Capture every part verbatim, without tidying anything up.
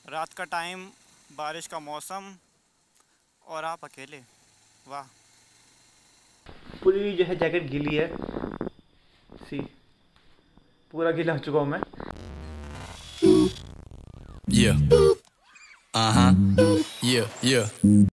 रात का टाइम, बारिश का मौसम और आप अकेले। वाह। पूरी जो है जैकेट गीली है, सी पूरा गीला हो चुका हूँ मैं। Yeah. Uh-huh. Yeah, yeah.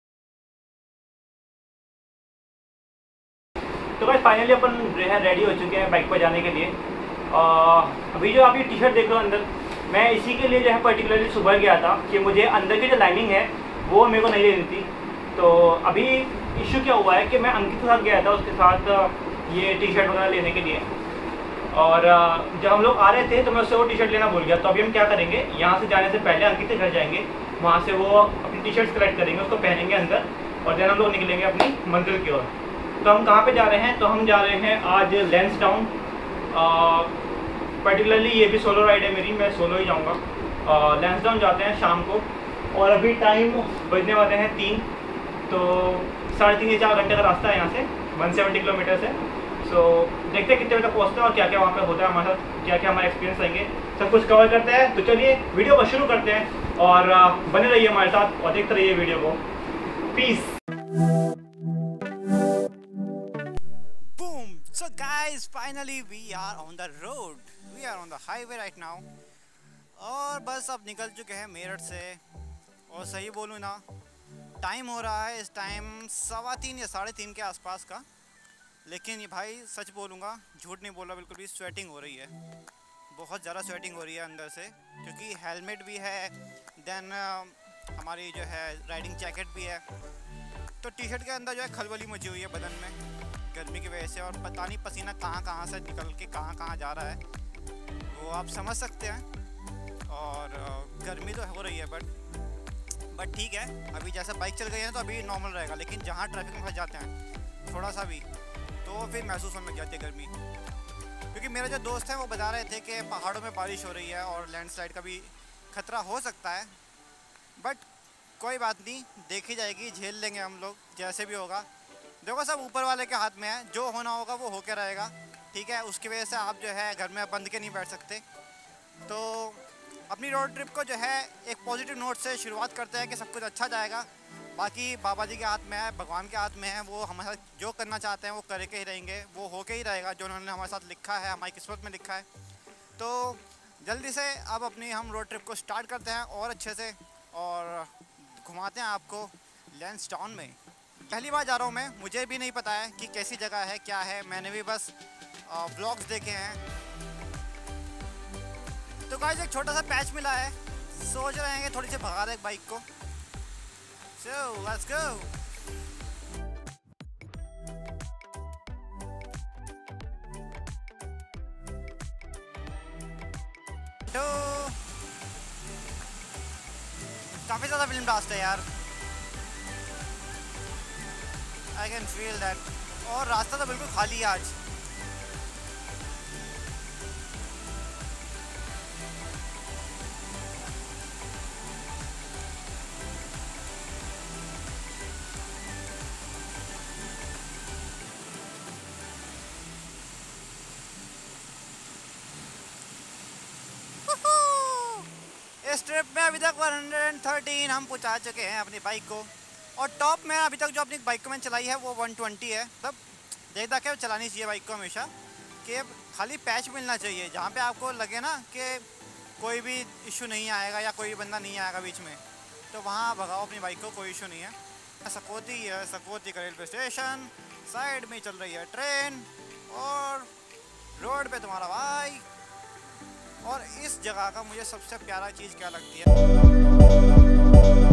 तो गाइस फाइनली अपन जो है रेडी हो चुके हैं बाइक पर जाने के लिए। आ, अभी जो आप ये टी शर्ट देख रहे हो अंदर, मैं इसी के लिए जो है पर्टिकुलरली सुबह गया था कि मुझे अंदर की जो लाइनिंग है वो मेरे को नहीं लेनी थी। तो अभी इशू क्या हुआ है कि मैं अंकित के साथ गया था, उसके साथ ये टी शर्ट वगैरह लेने के लिए, और जब हम लोग आ रहे थे तो मैं उससे वो टी शर्ट लेना भूल गया। तो अभी हम क्या करेंगे, यहाँ से जाने से पहले अंकित के घर जाएंगे, वहाँ से वो अपनी टी शर्ट कलेक्ट करेंगे, उसको पहनेंगे अंदर, और देन हम लोग निकलेंगे अपनी मंजिल की ओर। तो हम कहाँ पे जा रहे हैं, तो हम जा रहे हैं आज लैंसडाउन। पर्टिकुलरली ये भी सोलो राइड है मेरी, मैं सोलो ही जाऊँगा। लैंसडाउन जाते हैं शाम को, और अभी टाइम बजने वाले हैं तीन, तो साढ़े तीन या चार घंटे का रास्ता है यहाँ से, वन सेवेंटी किलोमीटर से। सो देखते हैं कितने बजे तक पहुँचते हैं और क्या क्या वहाँ पे होता है हमारे साथ, क्या क्या हमारे एक्सपीरियंस रहेंगे, सब कुछ कवर करते हैं। तो चलिए वीडियो को शुरू करते हैं और बने रहिए हमारे साथ और देखते रहिए वीडियो को। Peace. Boom. So guys finally we are on the road, we are on the highway right now, और बस अब निकल चुके हैं मेरठ से। और सही बोलूँ ना, टाइम हो रहा है इस टाइम सवा तीन या साढ़े तीन के आसपास का, लेकिन ये भाई सच बोलूँगा, झूठ नहीं बोल रहा बिल्कुल भी, स्वेटिंग हो रही है, बहुत ज़्यादा स्वेटिंग हो रही है अंदर से, क्योंकि हेलमेट भी है, देन हमारी जो है राइडिंग जैकेट भी है, तो टी शर्ट के अंदर जो है खलबली मची हुई है बदन में गर्मी की वजह से, और पता नहीं पसीना कहाँ कहाँ से निकल के कहाँ कहाँ जा रहा है वो आप समझ सकते हैं। और गर्मी तो हो रही है बट बट ठीक है, अभी जैसे बाइक चल गई है तो अभी नॉर्मल रहेगा, लेकिन जहाँ ट्रैफिक में फंस जाते हैं थोड़ा सा भी, तो फिर महसूस होने लग जाती है गर्मी। क्योंकि मेरे जो दोस्त हैं वो बता रहे थे कि पहाड़ों में बारिश हो रही है और लैंडस्लाइड का भी खतरा हो सकता है, बट कोई बात नहीं, देखी जाएगी, झेल लेंगे हम लोग जैसे भी होगा। देखो सब ऊपर वाले के हाथ में है, जो होना होगा वो होके रहेगा, ठीक है। उसकी वजह से आप जो है घर में बंद के नहीं बैठ सकते। तो अपनी रोड ट्रिप को जो है एक पॉजिटिव नोट से शुरुआत करते हैं कि सब कुछ अच्छा जाएगा। बाकी बाबा जी के हाथ में है, भगवान के हाथ में है, वो हमारे साथ जो करना चाहते हैं वो करके ही रहेंगे, वो होके ही रहेगा, जो उन्होंने हमारे साथ लिखा है, हमारी किस्मत में लिखा है। तो जल्दी से अब अपनी हम रोड ट्रिप को स्टार्ट करते हैं और अच्छे से, और घुमाते हैं आपको लैंसडाउन में। पहली बार जा रहा हूँ मैं, मुझे भी नहीं पता है कि कैसी जगह है क्या है, मैंने भी बस व्लॉग्स देखे हैं। तो गाइस एक छोटा सा पैच मिला है, सोच रहे हैं कि थोड़ी सी भगा दें बाइक को। So let's go. तो काफी ज्यादा फिल्म ब्लास्ट है यार, आई कैन फील दैट, और रास्ता तो बिल्कुल खाली है आज। इस ट्रिप में अभी तक वन हंड्रेड थर्टीन हम पहुंचा चुके हैं अपनी बाइक को, और टॉप में अभी तक जो अपनी बाइक को मैंने चलाई है वो वन ट्वेंटी है। तब देखता क्या चलानी चाहिए बाइक को हमेशा, कि खाली पैच मिलना चाहिए जहाँ पे आपको लगे ना कि कोई भी इशू नहीं आएगा या कोई बंदा नहीं आएगा बीच में, तो वहाँ भगाओ अपनी बाइक को, कोई इशू नहीं है। सकौती है, सकौती का रेलवे स्टेशन, साइड में चल रही है ट्रेन, और रोड पे तुम्हारा भाई। और इस जगह का मुझे सबसे प्यारा चीज़ क्या लगती है,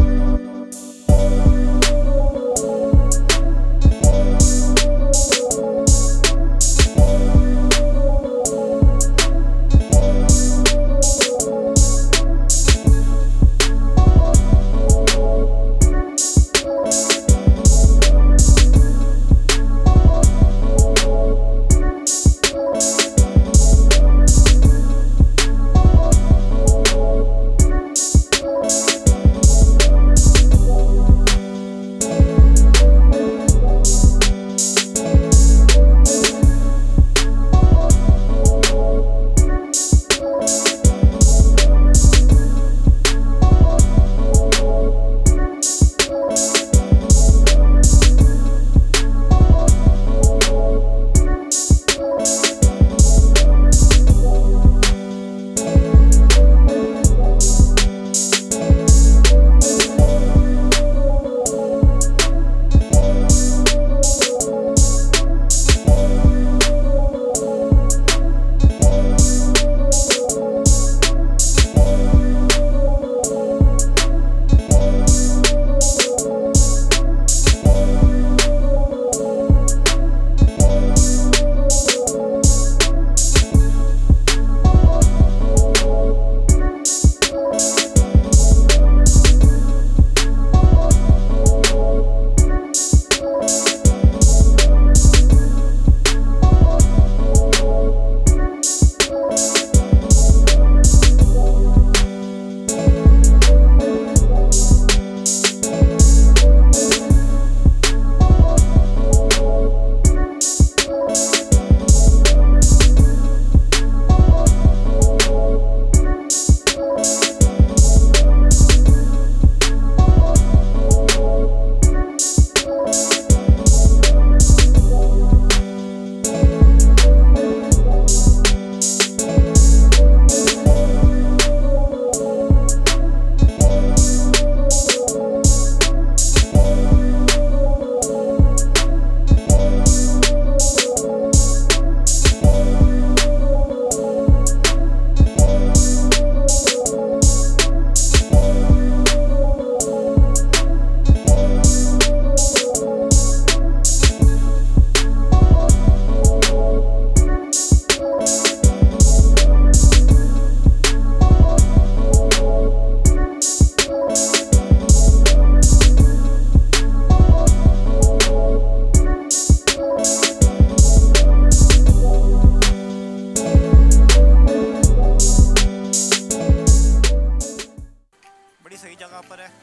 जगह पर है।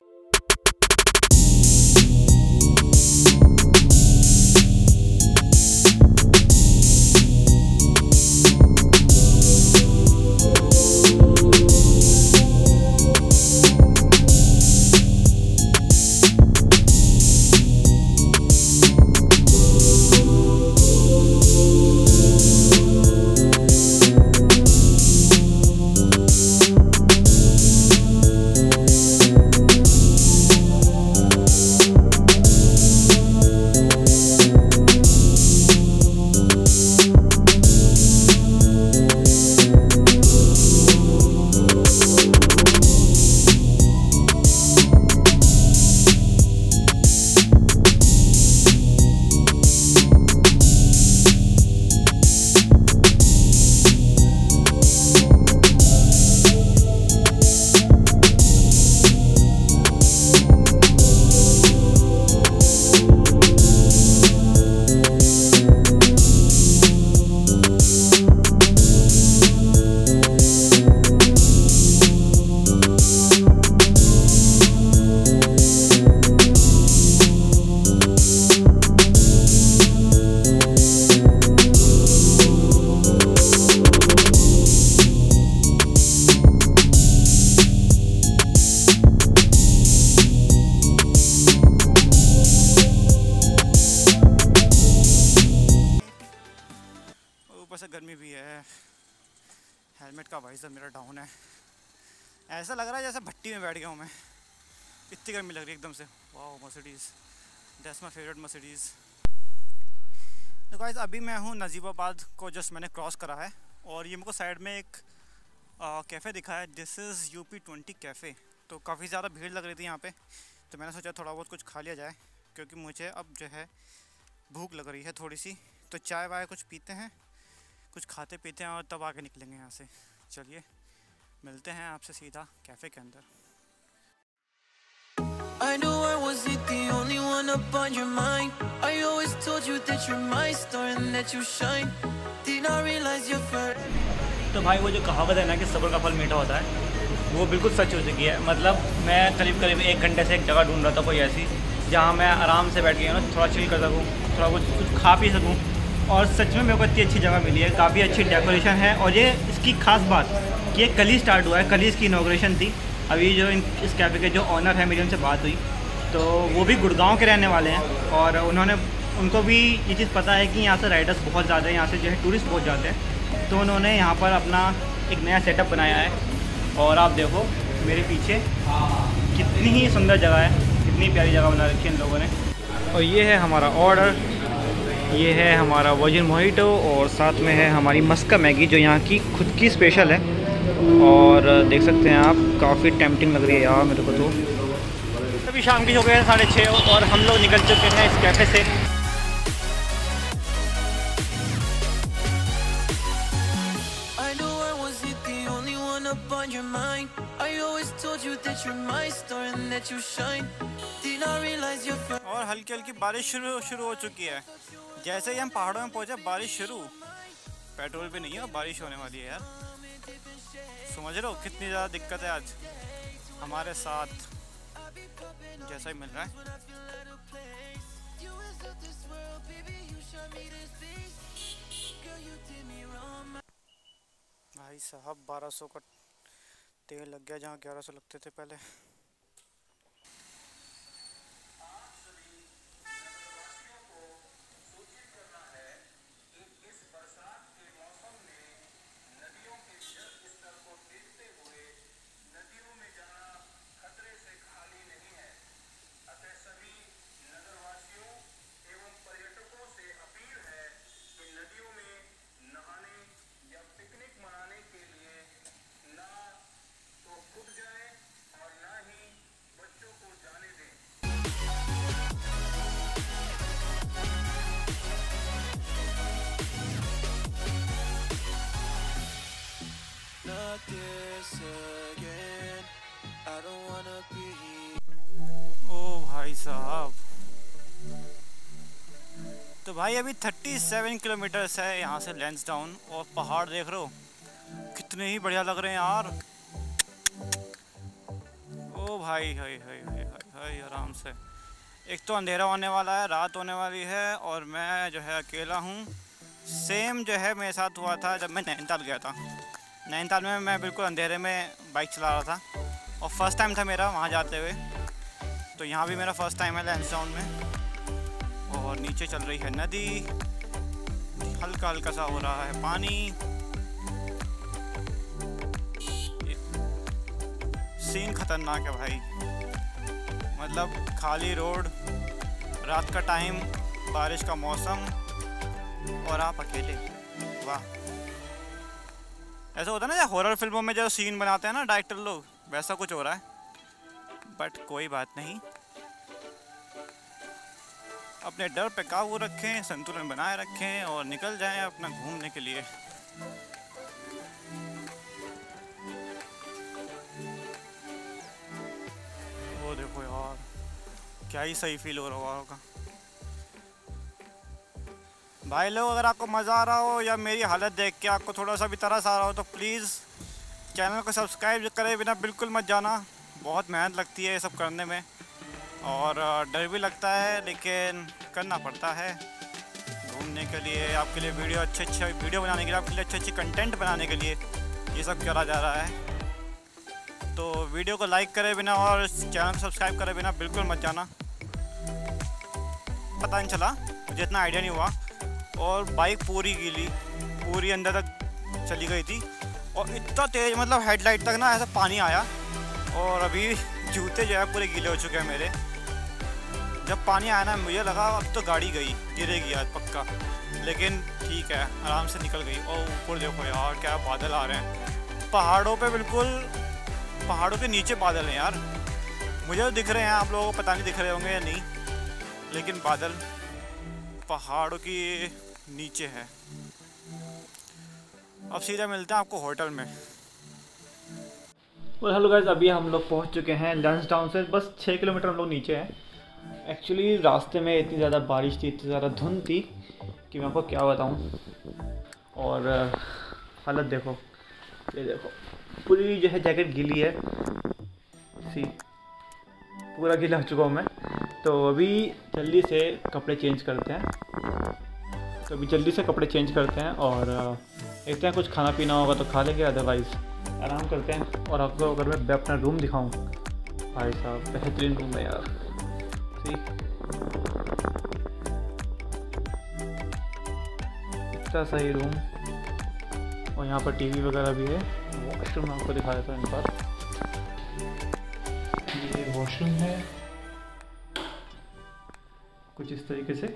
से गर्मी भी है। हेलमेट का वाइजर मेरा डाउन है। ऐसा लग रहा है जैसे भट्टी में बैठ गया हूँ मैं, इतनी गर्मी लग रही है एकदम से। वाह Mercedes, that's my favourite Mercedes. तो गाइस अभी मैं हूँ नजीबाबाद को जस्ट मैंने क्रॉस करा है और ये मेरे को साइड में एक कैफ़े दिखा है, this is UP twenty cafe. तो काफ़ी ज़्यादा भीड़ लग रही थी यहाँ पे, तो मैंने सोचा थोड़ा बहुत कुछ खा लिया जाए क्योंकि मुझे अब जो है भूख लग रही है थोड़ी सी। तो चाय वाय कुछ पीते हैं, कुछ खाते पीते हैं और तब आगे निकलेंगे यहाँ से। चलिए मिलते हैं आपसे सीधा कैफ़े के अंदर। I know I wasn't the only one up on your mind. I always told you that you're my star and that you shine. Did not realize you're forever. तो भाई वो जो कहावत है ना कि सब्र का फल मीठा होता है, वो बिल्कुल सच हो चुकी है। मतलब मैं करीब करीब एक घंटे से एक जगह ढूंढ रहा था कोई ऐसी जहाँ मैं आराम से बैठ के ना थोड़ा चिल कर सकूँ, थोड़ा कुछ कुछ खा पी सकूँ। और सच में मेरे को इतनी अच्छी जगह मिली है, काफ़ी अच्छी डेकोरेशन है। और ये इसकी खास बात कि ये कल ही स्टार्ट हुआ है, कल ही इसकी इनॉग्रेशन थी। अभी जो इन इस कैफ़े के जो ऑनर है मेरी उनसे बात हुई, तो वो भी गुड़गांव के रहने वाले हैं और उन्होंने उनको भी ये चीज़ पता है कि यहाँ से राइडर्स बहुत ज़्यादा हैं, यहाँ से जो है टूरिस्ट बहुत जाते हैं। तो उन्होंने यहाँ पर अपना एक नया सेटअप बनाया है और आप देखो मेरे पीछे कितनी ही सुंदर जगह है, कितनी प्यारी जगह बना रखी है इन लोगों ने। और ये है हमारा ऑर्डर, ये है हमारा वर्जिन मोहिटो और साथ में है हमारी मस्का मैगी जो यहाँ की खुद की स्पेशल है। और देख सकते हैं आप, काफ़ी टेम्पटिंग लग रही है यार मेरे को तो। अभी शाम की हो गए हैं साढ़े छः और हम लोग निकल चुके हैं इस कैफ़े से। और हल्की हल्की बारिश शुरू शुरू हो चुकी है। जैसे ही हम पहाड़ों में पहुंचे बारिश शुरू, पेट्रोल भी नहीं है और बारिश होने वाली है यार। समझ रहे हो कितनी ज़्यादा दिक्कत है आज हमारे साथ, जैसा ही मिल रहा है। भाई साहब बारह सौ का तेल लग गया जहाँ ग्यारह सौ लगते थे पहले। ओ भाई साहब, तो भाई अभी सैंतीस किलोमीटर्स है यहाँ से लैंसडाउन और पहाड़ देख रहे हो कितने ही बढ़िया लग रहे हैं यार। ओ भाई हाय हाय हाय हाय हाय आराम से। एक तो अंधेरा होने वाला है, रात होने वाली है और मैं जो है अकेला हूँ। सेम जो है मेरे साथ हुआ था जब मैं नैनीताल गया था। नैनीताल में मैं बिल्कुल अंधेरे में बाइक चला रहा था और फर्स्ट टाइम था मेरा वहाँ जाते हुए। तो यहाँ भी मेरा फर्स्ट टाइम है लैंसडाउन में। और नीचे चल रही है नदी, हल्का हल्का सा हो रहा है पानी। सीन खतरनाक है भाई, मतलब खाली रोड, रात का टाइम, बारिश का मौसम और आप अकेले। वाह, ऐसा होता है ना जब हॉरर फिल्मों में जो सीन बनाते हैं ना डायरेक्टर लोग, वैसा कुछ हो रहा है। बट कोई बात नहीं, अपने डर पे काबू रखें, संतुलन बनाए रखें और निकल जाएं अपना घूमने के लिए। वो देखो यार, क्या ही सही फील हो रहा होगा भाई लोग। अगर आपको मज़ा आ रहा हो या मेरी हालत देख के आपको थोड़ा सा भी तरस आ रहा हो तो प्लीज़ चैनल को सब्सक्राइब करे बिना बिल्कुल मत जाना। बहुत मेहनत लगती है ये सब करने में और डर भी लगता है, लेकिन करना पड़ता है घूमने के लिए, आपके लिए वीडियो अच्छे अच्छे वीडियो बनाने के लिए, आपके लिए अच्छे अच्छे कंटेंट बनाने के लिए ये सब करा जा रहा है। तो वीडियो को लाइक करे बिना और चैनल को सब्सक्राइब करे बिना बिल्कुल मत जाना। पता नहीं चला, मुझे इतना आइडिया नहीं हुआ। और बाइक पूरी गीली, पूरी अंदर तक चली गई थी और इतना तेज़, मतलब हेडलाइट तक ना ऐसा पानी आया। और अभी जूते जो है पूरे गीले हो चुके हैं मेरे। जब पानी आया ना मुझे लगा अब तो गाड़ी गई, गिरेगी यार पक्का, लेकिन ठीक है आराम से निकल गई। और ऊपर देखो यार क्या बादल आ रहे हैं पहाड़ों पे, बिल्कुल पहाड़ों के नीचे बादल हैं यार। मुझे तो दिख रहे हैं, आप लोगों को पता नहीं दिख रहे होंगे या नहीं, लेकिन बादल पहाड़ों की नीचे है। अब सीधा मिलते हैं आपको होटल में। और हेलो गाइस, अभी हम लोग पहुंच चुके हैं लैंसडाउन से बस छः किलोमीटर हम लोग नीचे हैं। एक्चुअली रास्ते में इतनी ज़्यादा बारिश थी, इतनी ज़्यादा धुंध थी कि मैं आपको क्या बताऊं। और हालत देखो, ये देखो पूरी जो है जैकेट गीली है, सी पूरा गीला हो चुका हूँ मैं। तो अभी जल्दी से कपड़े चेंज करते हैं तो अभी जल्दी से कपड़े चेंज करते हैं और देखते हैं कुछ खाना पीना होगा तो खा लेंगे, अदरवाइज़ आराम करते हैं। और आपको अगर मैं अपना रूम दिखाऊं, भाई साहब बेहतरीन रूम है यार। सी इतना सही रूम, और यहाँ पर टीवी वगैरह भी है। वॉशरूम आपको दिखाया था इन पर, ये वॉशरूम है कुछ इस तरीके से।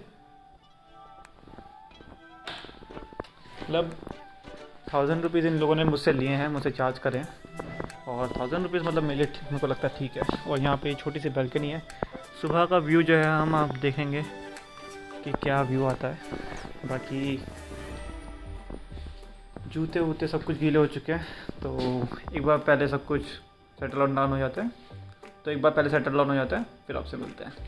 मतलब थाउजेंड रुपीज़ इन लोगों ने मुझसे लिए हैं, मुझसे चार्ज करें, और थाउजेंड रुपीज़ मतलब मेरे लिए मेरे को लगता है ठीक है। और यहाँ पे छोटी सी बैल्कनी है, सुबह का व्यू जो है हम आप देखेंगे कि क्या व्यू आता है। बाकी जूते वूते सब कुछ गीले हो चुके हैं, तो एक बार पहले सब कुछ सेटल डाउन हो जाता है तो एक बार पहले सेटल डाउन हो जाता है फिर आपसे मिलते हैं।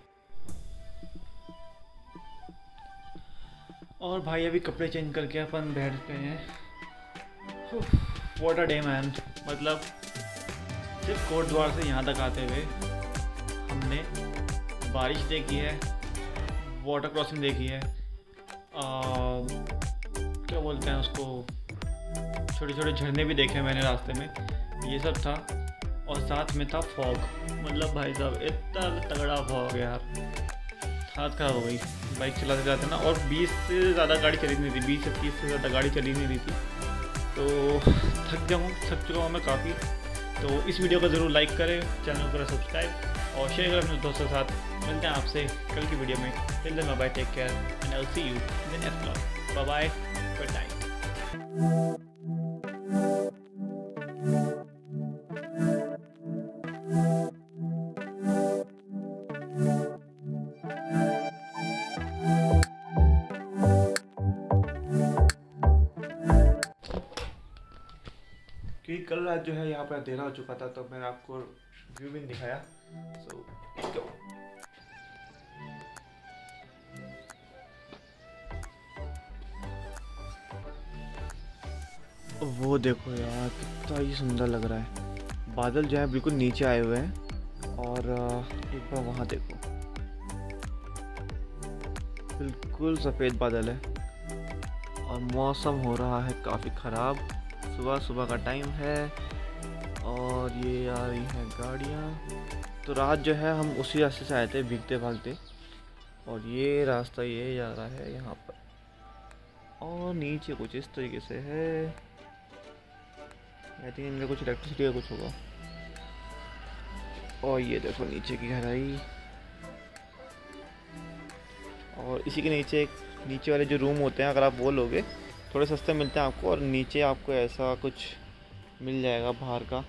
और भाई अभी कपड़े चेंज करके अपन बैठ पे हैं। व्हाट अ डे मैन, मतलब सिर्फ कोट द्वार से यहाँ तक आते हुए हमने बारिश देखी है, वाटर क्रॉसिंग देखी है, आ, क्या बोलते हैं उसको, छोटे छोटे झरने भी देखे मैंने रास्ते में, ये सब था। और साथ में था फॉग, मतलब भाई साहब इतना तगड़ा फॉग यार, हाथ खराब हो गई बाइक चलाते जाते ना। और बीस से ज़्यादा गाड़ी चली नहीं थी, बीस से तीस से ज़्यादा गाड़ी चली नहीं रही थी, तो थक जाऊँ थक चुका हूँ मैं काफ़ी। तो इस वीडियो को ज़रूर लाइक करें, चैनल को सब्सक्राइब और शेयर करें अपने दोस्तों के साथ। मिलते हैं आपसे कल की वीडियो में। Till then bye bye, take care and I will see you in the next vlog. Bye bye, good night. कि कल रात जो है यहाँ पर अंधेरा हो चुका था, तो मैंने आपको व्यू भी दिखाया। सो so, वो देखो यार कितना ही सुंदर लग रहा है। बादल जो है बिल्कुल नीचे आए हुए हैं और एक बार वहाँ देखो, बिल्कुल सफ़ेद बादल है और मौसम हो रहा है काफ़ी ख़राब। सुबह सुबह का टाइम है और ये आ रही हैं गाड़ियाँ। तो रात जो है हम उसी रास्ते से आए थे भीगते भागते, और ये रास्ता ये जा रहा है यहाँ पर, और नीचे कुछ इस तरीके से है। आई थिंक इनका कुछ इलेक्ट्रिसिटी का कुछ होगा। और ये देखो नीचे की गहराई, और इसी के नीचे एक नीचे वाले जो रूम होते हैं, अगर आप वो लोगे थोड़े सस्ते मिलते हैं आपको, और नीचे आपको ऐसा कुछ मिल जाएगा बाहर का।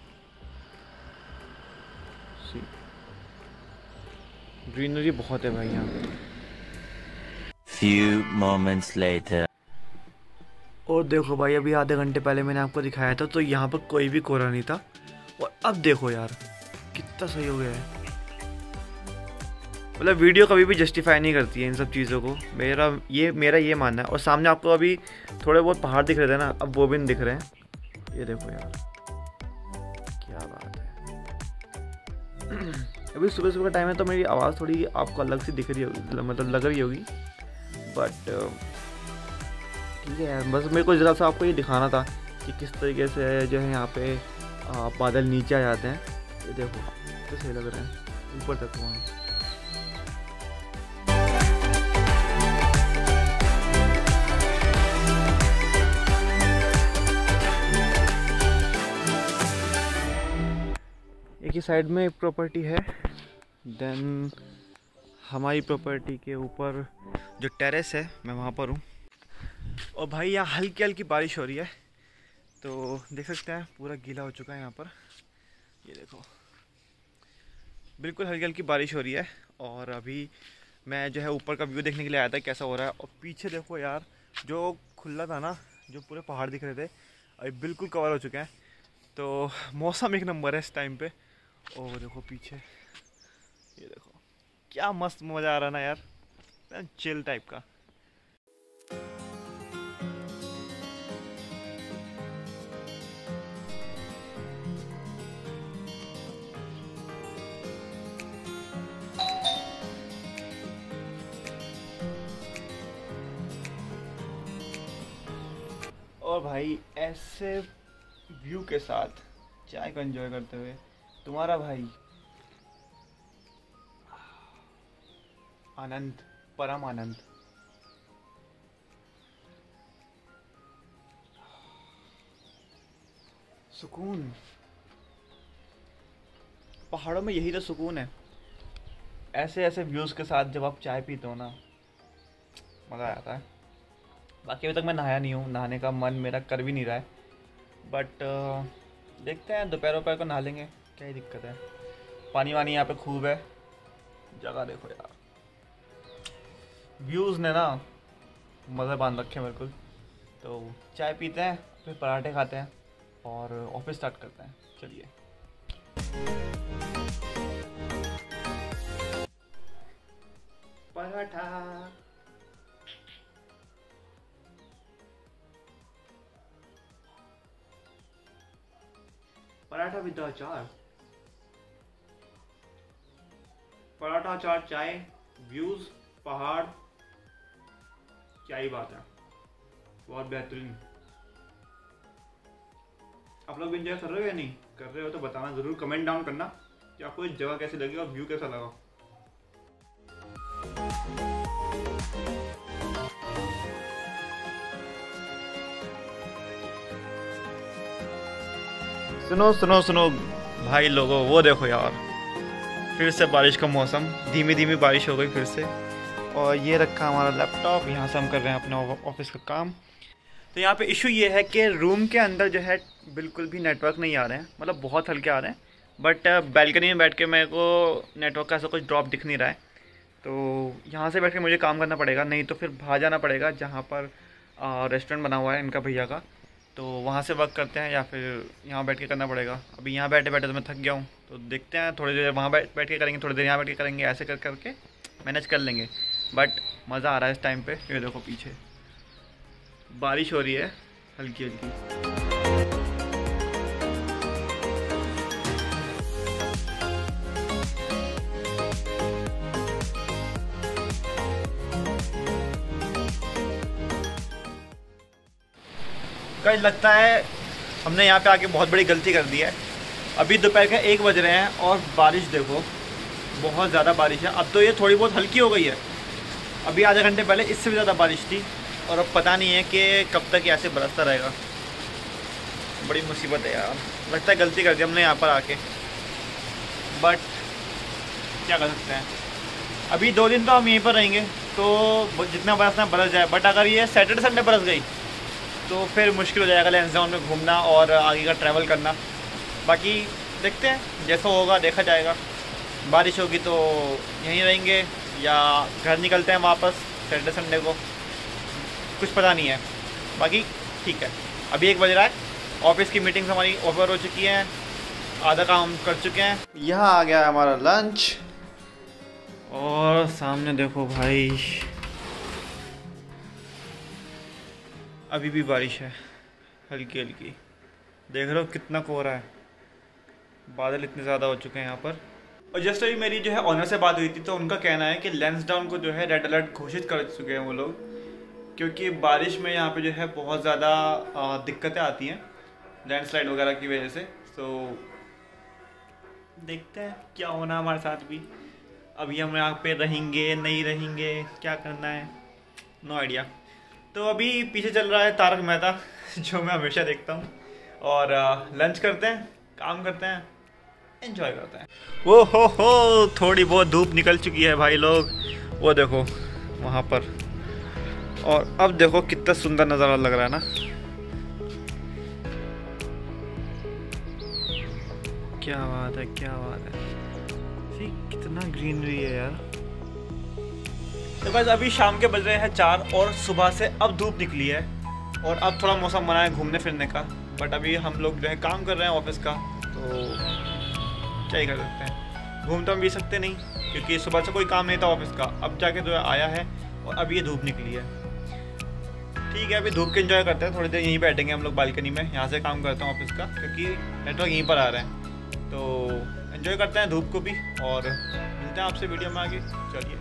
ग्रीनरी बहुत है भाई यहाँ पे। Few moments later. और देखो भाई, अभी आधे घंटे पहले मैंने आपको दिखाया था तो यहाँ पर कोई भी कोहरा नहीं था, और अब देखो यार कितना सही हो गया है। मतलब वीडियो कभी भी जस्टिफाई नहीं करती है इन सब चीज़ों को, मेरा ये मेरा ये मानना है। और सामने आपको अभी थोड़े बहुत पहाड़ दिख रहे थे ना, अब वो भी नहीं दिख रहे हैं। ये देखो यार क्या बात है। अभी सुबह सुबह का टाइम है तो मेरी आवाज़ थोड़ी आपको अलग सी दिख रही होगी, मतलब लग रही होगी, बट ठीक है यार। बस मेरे को ज़रा सा आपको ये दिखाना था कि किस तरीके से जो है यहाँ पे आ, बादल नीचे आ जाते हैं। ये देखो तो सही लग रहा है ऊपर तक वहाँ। एक ही साइड में एक प्रॉपर्टी है, देन हमारी प्रॉपर्टी के ऊपर जो टेरेस है मैं वहाँ पर हूँ। और भाई यहाँ हल्की हल्की बारिश हो रही है, तो देख सकते हैं पूरा गीला हो चुका है यहाँ पर। ये देखो बिल्कुल हल्की हल्की बारिश हो रही है। और अभी मैं जो है ऊपर का व्यू देखने के लिए आया था कैसा हो रहा है। और पीछे देखो यार, जो खुला था ना, जो पूरे पहाड़ दिख रहे थे, अभी बिल्कुल कवर हो चुके हैं। तो मौसम एक नंबर है इस टाइम पे। और देखो पीछे, ये देखो क्या मस्त मज़ा आ रहा है ना यार, चिल टाइप का। और भाई ऐसे व्यू के साथ चाय को एंजॉय करते हुए तुम्हारा भाई आनंद, परम आनंद। सुकून, पहाड़ों में यही तो सुकून है। ऐसे ऐसे व्यूज के साथ जब आप चाय पीते हो ना, मज़ा आता है। बाकी अभी तक मैं नहाया नहीं हूँ, नहाने का मन मेरा कर भी नहीं रहा है, बट देखते हैं दोपहर दोपहर को नहा लेंगे, क्या ही दिक्कत है। पानी वानी यहाँ पे खूब है। जगह देखो यार, व्यूज़ ने ना मज़े बांध रखे हैं बिल्कुल। तो चाय पीते हैं, फिर पराठे खाते हैं और ऑफिस स्टार्ट करते हैं। चलिए। पराठा, पराठा विद अचार, पराठा अचार चाय, व्यूज पहाड़, क्या ही बात है, बहुत बेहतरीन। आप लोग भी एंजॉय कर रहे हो या नहीं कर रहे हो तो बताना जरूर, कमेंट डाउन करना कि आपको इस जगह कैसी लगी और व्यू कैसा लगा। सुनो सुनो सुनो भाई लोगों, वो देखो यार, फिर से बारिश का मौसम, धीमी धीमी बारिश हो गई फिर से। और ये रखा हमारा लैपटॉप, यहाँ से हम कर रहे हैं अपने ऑफिस का काम। तो यहाँ पे इशू ये है कि रूम के अंदर जो है बिल्कुल भी नेटवर्क नहीं आ रहे हैं, मतलब बहुत हल्के आ रहे हैं, बट बैल्कनी में बैठ के मेरे को नेटवर्क का ऐसा कुछ ड्रॉप दिख नहीं रहा है। तो यहाँ से बैठ के मुझे काम करना पड़ेगा, नहीं तो फिर बाहर जाना पड़ेगा जहाँ पर रेस्टोरेंट बना हुआ है इनका भैया का, तो वहाँ से वर्क करते हैं या फिर यहाँ बैठ के करना पड़ेगा। अभी यहाँ बैठे बैठे तो मैं थक गया हूँ, तो देखते हैं थोड़ी देर वहाँ बैठ बैठ के करेंगे, थोड़ी देर यहाँ बैठ के करेंगे, ऐसे कर करके मैनेज कर लेंगे। बट मज़ा आ रहा है इस टाइम पे। ये देखो पीछे बारिश हो रही है हल्की हल्की। कल लगता है हमने यहाँ पे आके बहुत बड़ी गलती कर दी है। अभी दोपहर के एक बज रहे हैं और बारिश देखो, बहुत ज़्यादा बारिश है। अब तो ये थोड़ी बहुत हल्की हो गई है, अभी आधे घंटे पहले इससे भी ज़्यादा बारिश थी और अब पता नहीं है कि कब तक ऐसे बरसता रहेगा। बड़ी मुसीबत है यार, लगता है गलती कर दी हमने यहाँ पर आके, बट क्या कर सकते हैं। अभी दो दिन तो हम यहीं पर रहेंगे, तो जितना बरसना बरस जाए, बट अगर ये सैटरडे संडे बरस गई तो फिर मुश्किल हो जाएगा लैंसडाउन में घूमना और आगे का ट्रैवल करना। बाकी देखते हैं, जैसा होगा देखा जाएगा। बारिश होगी तो यहीं रहेंगे या घर निकलते हैं वापस सैटरडे संडे को, कुछ पता नहीं है। बाकी ठीक है, अभी एक बज रहा है, ऑफिस की मीटिंग्स हमारी ओवर हो चुकी हैं, आधा काम कर चुके हैं। यहाँ आ गया हमारा लंच और सामने देखो भाई, अभी भी बारिश है हल्की हल्की, देख रहे हो कितना कोहरा है, बादल इतने ज़्यादा हो चुके हैं यहाँ पर। और जस्ट अभी मेरी जो है ऑनर से बात हुई थी, तो उनका कहना है कि लैंसडाउन को जो है रेड अलर्ट घोषित कर चुके हैं वो लोग, क्योंकि बारिश में यहाँ पे जो है बहुत ज़्यादा दिक्कतें आती हैं लैंडस्लाइड वगैरह की वजह से। तो देखते हैं क्या होना हमारे साथ भी, अभी हम यहाँ पे रहेंगे नहीं रहेंगे, क्या करना है, नो आइडिया। तो अभी पीछे चल रहा है तारक मेहता, जो मैं हमेशा देखता हूँ, और लंच करते हैं, काम करते हैं, एंजॉय करते हैं। वो हो हो थोड़ी बहुत धूप निकल चुकी है भाई लोग, वो देखो वहाँ पर, और अब देखो कितना सुंदर नज़ारा लग रहा है ना। क्या बात है, क्या बात है, सी कितना ग्रीनरी है यार। तो बस अभी शाम के बज रहे हैं चार और सुबह से अब धूप निकली है और अब थोड़ा मौसम बना है घूमने फिरने का, बट अभी हम लोग जो है काम कर रहे हैं ऑफिस का, तो क्या ही कर सकते हैं, घूम तो हम भी सकते नहीं क्योंकि सुबह से कोई काम नहीं था ऑफिस का, अब जाके जो है आया है और अभी ये धूप निकली है। ठीक है, अभी धूप के एंजॉय करते हैं, थोड़ी देर यहीं बैठेंगे हम लोग बालकनी में, यहाँ से काम करते हैं ऑफिस का क्योंकि नेटवर्क यहीं पर आ रहे हैं, तो एंजॉय करते हैं धूप को भी और मिलते हैं आपसे वीडियो में आगे। चलिए।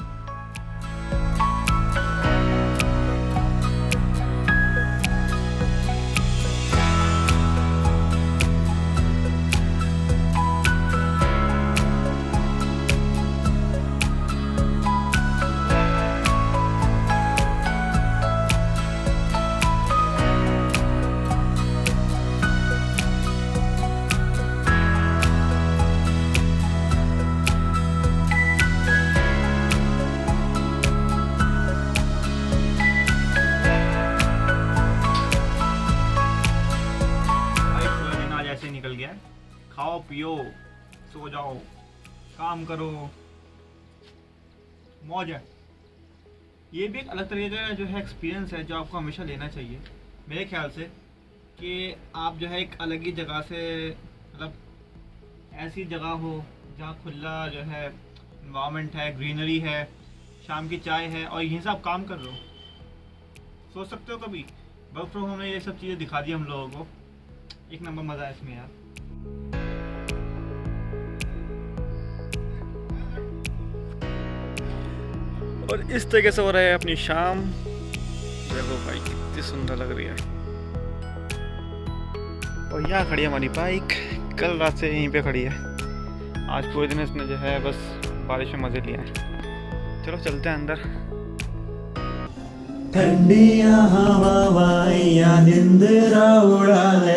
निकल गया, खाओ पियो सो जाओ काम करो, मौज है। ये भी एक अलग तरीके का जो है एक्सपीरियंस है जो आपको हमेशा लेना चाहिए मेरे ख्याल से, कि आप जो है एक अलग ही जगह से, मतलब ऐसी जगह हो जहाँ खुला जो है इन्वायरमेंट है, ग्रीनरी है, शाम की चाय है और यहीं से आप काम कर रहे हो। सोच सकते हो कभी वर्क फ्रॉम होम ने ये सब चीज़ें दिखा दी हम लोगों को, एक नंबर मज़ा है इसमें यार। और इस तरीके से हो रहा है अपनी शाम, देखो भाई कितनी सुंदर लग रही है। और यहाँ खड़ी है हमारी बाइक, कल रात से यहीं पे खड़ी है, आज पूरे दिन इसने जो है बस बारिश में मज़े लिया है। चलो चलते हैं अंदर। ठंडिया हवाइयां निंद्रा उड़ा ले,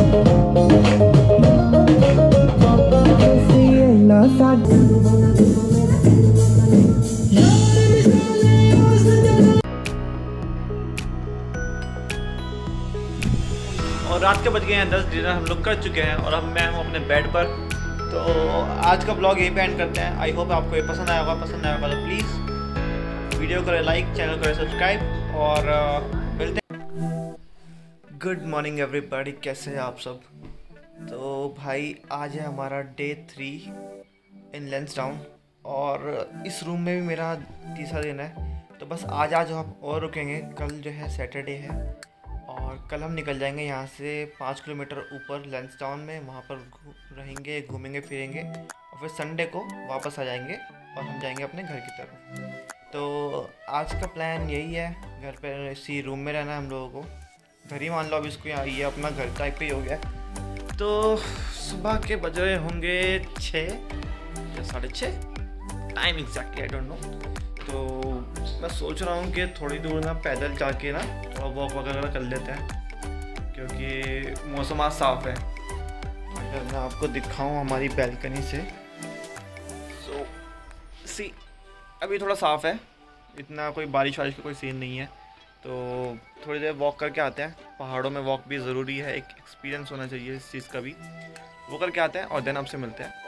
और रात के बज गए हैं दस, डिनर हम लोग कर चुके हैं और अब मैं हूँ अपने बेड पर। तो आज का ब्लॉग यहीं पे एंड करते हैं। आई होप आपको ये पसंद आया होगा, पसंद आया होगा तो प्लीज़ वीडियो करें लाइक, चैनल करें सब्सक्राइब और मिलते हैं। गुड मॉर्निंग एवरीबॉडी, कैसे हैं आप सब। तो भाई आज है हमारा डे थ्री इन लैंसडाउन और इस रूम में भी मेरा तीसरा दिन है। तो बस आज आज हम और रुकेंगे, कल जो है सैटरडे है और कल हम निकल जाएंगे यहाँ से पाँच किलोमीटर ऊपर लैंसडाउन में, वहाँ पर रहेंगे, घूमेंगे फिरेंगे और फिर संडे को वापस आ जाएंगे और हम जाएंगे अपने घर की तरफ। तो आज का प्लान यही है, घर पर इसी रूम में रहना है हम लोगों को, घर ही मान लो, अब इसको यहाँ ये अपना घर टाइप पे ही हो गया। तो सुबह के बज रहे होंगे छः या साढ़े छः, time exactly I don't know. तो मैं सोच रहा हूँ कि थोड़ी दूर ना पैदल जाके ना थोड़ा वॉक वगैरह कर लेते हैं, क्योंकि मौसम आज साफ़ है। अगर मैं आपको दिखाऊँ हमारी बैल्कनी से, सो सी अभी थोड़ा साफ़ है, इतना कोई बारिश वारिश का कोई सीन नहीं है। तो थोड़ी देर वॉक करके आते हैं। पहाड़ों में वॉक भी ज़रूरी है, एक एक्सपीरियंस होना चाहिए इस चीज़ का भी। वो करके आते हैं और देन आपसे मिलते हैं।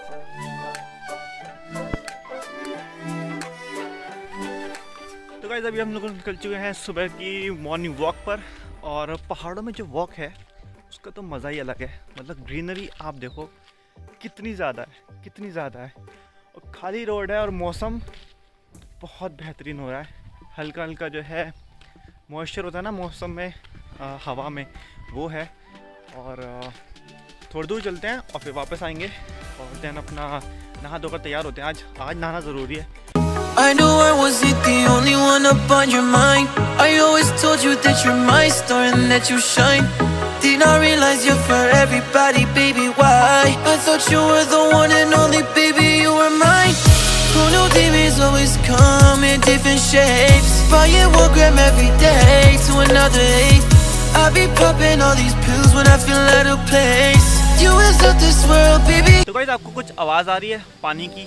तो गाइस अभी हम लोग निकल चुके हैं सुबह की मॉर्निंग वॉक पर, और पहाड़ों में जो वॉक है उसका तो मज़ा ही अलग है। मतलब ग्रीनरी आप देखो कितनी ज़्यादा है, कितनी ज़्यादा है, और खाली रोड है, और मौसम बहुत बेहतरीन हो रहा है। हल्का हल्का जो है मॉइस्चर होता है ना मौसम में, आ, हवा में, वो है। और आ, थोड़ी दूर चलते हैं और फिर वापस आएंगे, और देन अपना नहा धोकर तैयार होते हैं। आज आज नहाना ज़रूरी है। I know I wasn't the only one up on your mind. I always told you that you're my star and that you shine. Did not realize you're for everybody, baby, why? I thought you were the one and only, baby, you were mine. Who knew demons always come in different shapes? Buying one gram every day to another eighth. I be popping all these pills when I feel out of place. You is of this world, baby. तो guys आपको कुछ आवाज़ आ रही है पानी की?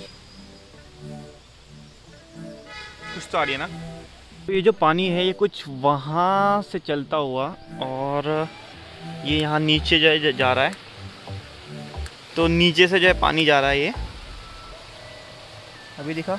कुछ तो आ रही है ना। तो ये जो पानी है ये कुछ वहाँ से चलता हुआ और ये यहाँ नीचे जो है जा रहा है। तो नीचे से जो है पानी जा रहा है, ये अभी दिखा।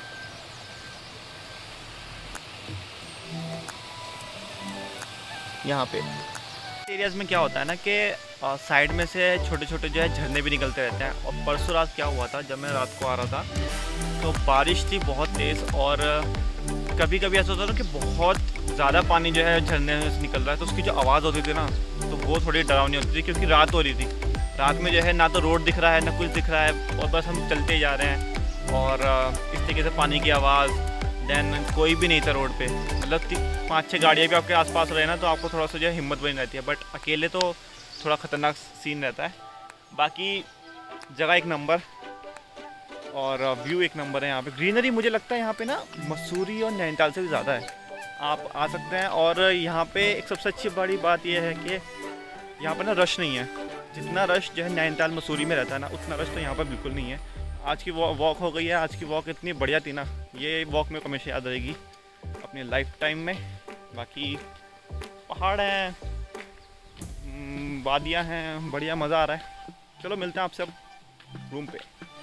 यहाँ पे एरियाज में क्या होता है ना कि साइड में से छोटे छोटे जो है झरने भी निकलते रहते हैं। और परसों रात क्या हुआ था, जब मैं रात को आ रहा था तो बारिश थी बहुत तेज़, और कभी कभी ऐसा होता है ना कि बहुत ज़्यादा पानी जो है झरने से निकल रहा है, तो उसकी जो आवाज़ होती थी ना तो वो थोड़ी डरावनी होती थी, क्योंकि रात हो रही थी। रात में जो है ना तो रोड दिख रहा है ना कुछ दिख रहा है, और बस हम चलते ही जा रहे हैं, और इस तरीके से पानी की आवाज़। देन कोई भी नहीं था रोड पे, मतलब पाँच छः गाड़ियाँ भी आपके आसपास रहे ना तो आपको थोड़ा सा जो है हिम्मत बनी रहती है, बट अकेले तो थोड़ा ख़तरनाक सीन रहता है। बाकी जगह एक नंबर और व्यू एक नंबर है। यहाँ पे ग्रीनरी मुझे लगता है यहाँ पे ना मसूरी और नैनीताल से भी ज़्यादा है। आप आ सकते हैं, और यहाँ पे एक सबसे अच्छी बड़ी बात यह है कि यहाँ पर ना रश नहीं है। जितना रश जो है नैनीताल मसूरी में रहता है ना, उतना रश तो यहाँ पर बिल्कुल नहीं है। आज की वॉक हो गई है, आज की वॉक इतनी बढ़िया थी ना, ये वॉक में हमेशा याद रहेगी अपने लाइफ टाइम में। बाकी पहाड़ हैं, वादियाँ हैं, बढ़िया मज़ा आ रहा है। चलो मिलते हैं आपसे अब रूम पे।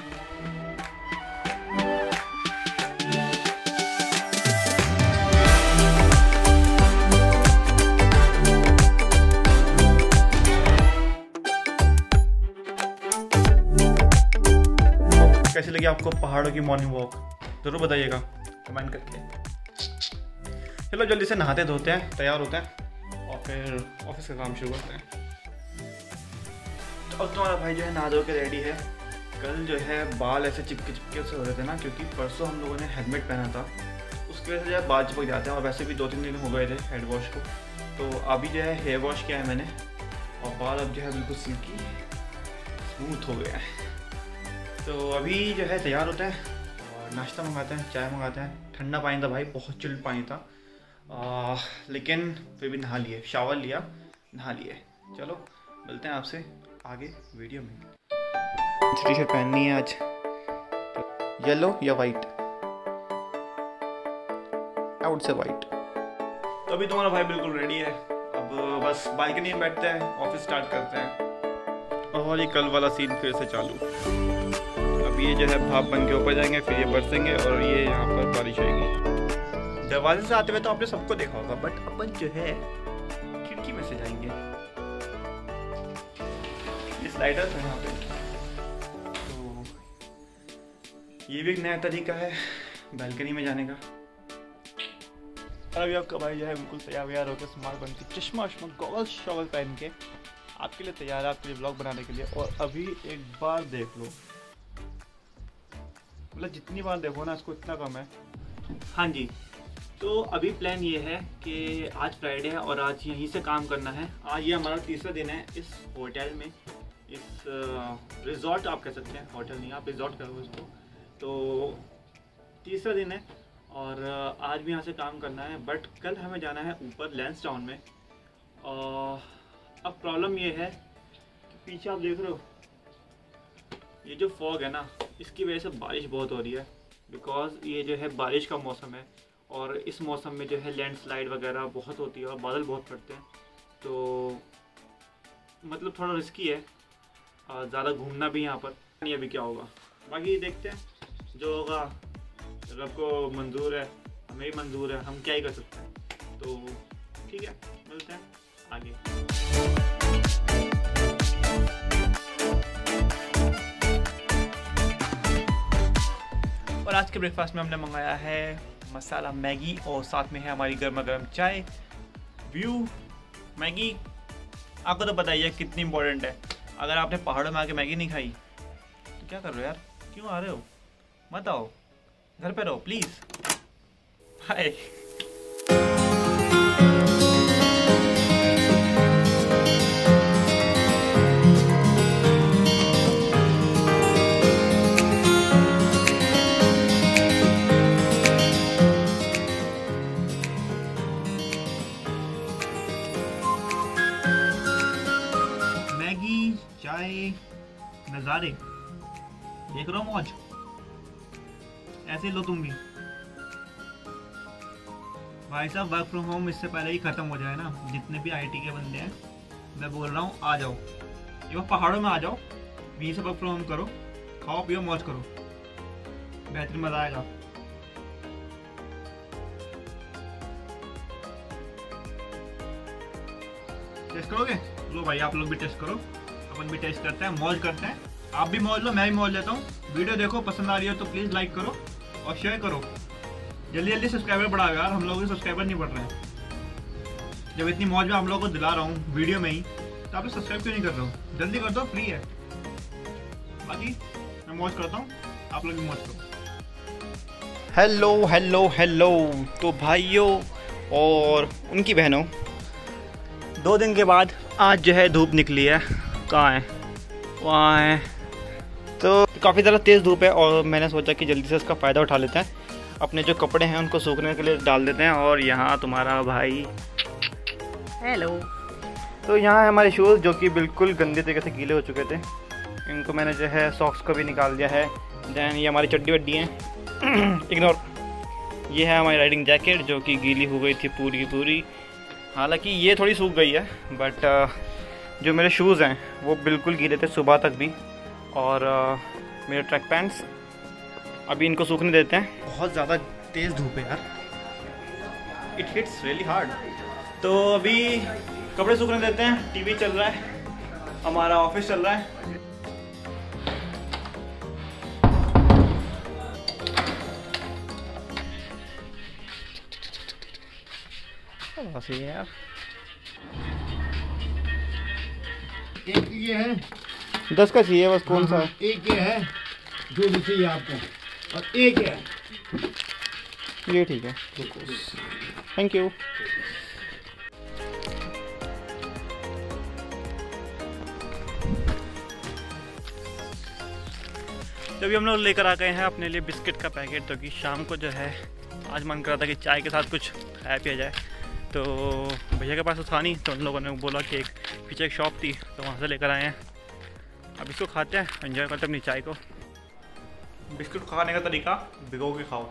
कैसी लगी आपको पहाड़ों की मॉर्निंग वॉक, ज़रूर बताइएगा कमेंट करके। चलो जल्दी से नहाते धोते हैं, तैयार होते हैं, और फिर ऑफिस का काम शुरू करते हैं। तो अब तुम्हारा भाई जो है नहा धो के रेडी है। कल जो है बाल ऐसे चिपके चिपके से हो रहे थे ना, क्योंकि परसों हम लोगों ने हेलमेट पहना था, उसकी वजह से जो है बाल चिपक जाते हैं। और वैसे भी दो तीन दिन हो गए थे हेड वॉश को, तो अभी जो है हेयर वॉश किया है मैंने, और बाल अब जो है बिल्कुल सिल्की स्मूथ हो गया है। तो अभी जो है तैयार होते हैं और नाश्ता मंगाते हैं, चाय मंगाते हैं। ठंडा पानी था भाई, बहुत चिल्ड पानी था, आ, लेकिन फिर भी नहा लिए, शावर लिया, नहा लिए। चलो मिलते हैं आपसे आगे वीडियो में। टी शर्ट पहननी है आज, येलो या वाइट? आउट से वाइट। तो अभी तुम्हारा भाई बिल्कुल रेडी है, अब बस बालकनी में बैठते हैं, ऑफिस स्टार्ट करते हैं। और ये कल वाला सीन फिर से चालू। अब ये जो है भाप बन के ऊपर जाएंगे, फिर ये बरसेंगे, और ये यहाँ पर बारिश आएगी। दरवाजे से आते हुए तो आपने सबको देखा होगा, बट अपन जो है खिड़की में से जाएंगे। ये स्लाइडर्स है यहाँ पे, तो ये भी एक नया तरीका है बालकनी में जाने का। और अभी आपका भाई जो है बिल्कुल तैयार व्यार होकर स्मार्ट बन के चश्मा वश्मा गॉगल्स शॉगल पहन के आपके लिए तैयार है, आपके लिए ब्लॉग बनाने के लिए। और अभी एक बार देख लो, मतलब जितनी बार देखो ना इसको इतना कम है। हाँ जी, तो अभी प्लान ये है कि आज फ्राइडे है और आज यहीं से काम करना है। आज ये हमारा तीसरा दिन है इस होटल में, इस रिज़ॉर्ट आप कह सकते हैं, होटल नहीं आप रिज़ॉर्ट करो इसको। तो तीसरा दिन है और आज भी यहाँ से काम करना है, बट कल हमें जाना है ऊपर लैंसडाउन में। और अब प्रॉब्लम ये है कि पीछे आप देख रहे हो ये जो फॉग है ना, इसकी वजह से बारिश बहुत हो रही है। बिकॉज़ ये जो है बारिश का मौसम है और इस मौसम में जो है लैंडस्लाइड वगैरह बहुत होती है और बादल बहुत फटते हैं, तो मतलब थोड़ा रिस्की है ज़्यादा घूमना भी यहाँ पर। नहीं अभी क्या होगा, बाकी देखते हैं जो होगा। रब को मंजूर है, हमें भी मंजूर है, हम क्या ही कर सकते हैं। तो ठीक है, मिलते हैं आगे। और आज के ब्रेकफास्ट में हमने मंगाया है मसाला मैगी और साथ में है हमारी गर्मा गर्म चाय। व्यू मैगी आपको तो पता ही है कितनी इम्पोर्टेंट है। अगर आपने पहाड़ों में आके मैगी नहीं खाई तो क्या कर रहे हो यार, क्यों आ रहे हो? मत आओ, घर पे रहो प्लीज़। हाय। मैगी, चाय, नज़ारे देख रहा हूँ, मौज। ऐसे लो तुम भी भाई साहब। वर्क फ्रॉम होम इससे पहले ही ख़त्म हो जाए ना, जितने भी आईटी के बंदे हैं मैं बोल रहा हूँ आ जाओ, ये पहाड़ों में आ जाओ, वहीं से वर्क फ्रॉम होम करो, खाओ पियो मौज करो, बेहतरीन मज़ा आएगा। टेस्ट करोगे? लो भाई आप लोग भी टेस्ट करो, अपन भी टेस्ट करते हैं, मौज करते हैं। आप भी मौज लो, मैं भी मौज लेता हूँ। वीडियो देखो, पसंद आ रही हो तो प्लीज़ लाइक करो और शेयर करो। जल्दी जल्दी सब्सक्राइबर बढ़ाओ यार, हम लोगों के सब्सक्राइबर नहीं बढ़ रहे हैं। जब इतनी मौज में हम लोगों को दिला रहा हूँ वीडियो में ही, तो आप लोग सब्सक्राइब क्यों नहीं कर रहे हो? जल्दी कर दो, फ्री है। बाकी मैं मौज करता हूँ, आप लोग भी मौज करो। हेलो हेलो हेलो तो भाइयों और उनकी बहनों, दो दिन के बाद आज जो है धूप निकली है। कहाँ है? वहाँ है। तो काफ़ी ज़्यादा तेज़ धूप है और मैंने सोचा कि जल्दी से इसका फ़ायदा उठा लेते हैं, अपने जो कपड़े हैं उनको सूखने के लिए डाल देते हैं। और यहाँ तुम्हारा भाई, हेलो। तो यहाँ है हमारे शूज़ जो कि बिल्कुल गंदे तरीके से गीले हो चुके थे, इनको मैंने जो है सॉक्स को भी निकाल दिया है। दैन ये हमारी चड्डी वड्डी हैं, इग्नोर। ये है हमारी राइडिंग जैकेट जो कि गीली हो गई थी पूरी की पूरी, हालांकि ये थोड़ी सूख गई है, बट जो मेरे शूज़ हैं वो बिल्कुल गीले थे सुबह तक भी। और uh, मेरे ट्रैक पैंट्स अभी इनको सूखने देते हैं। बहुत ज़्यादा तेज़ धूप है यार, इट हिट्स रियली हार्ड। तो अभी कपड़े सूखने देते हैं, टीवी चल रहा है, हमारा ऑफिस चल रहा है। सही है यार। एक ये है, दस का चाहिए बस। कौन सा? एक ये है जो भी चाहिए आपको, और एक है ये। ठीक है, थैंक यू। तो अभी हम लोग लेकर आ गए हैं अपने लिए बिस्किट का पैकेट, तो कि शाम को जो है आज मन कर रहा था कि चाय के साथ कुछ खाया पिया जाए। तो भैया के पास तो था नहीं, तो उन लोगों ने बोला कि एक पीछे एक शॉप थी, तो वहाँ से लेकर आए हैं। अब इसको खाते हैं, एंजॉय करते हैं अपनी चाय को। बिस्कुट खाने का तरीका भिगो के खाओ।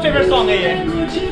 मोस्ट फेवरेट सॉन्ग है ये।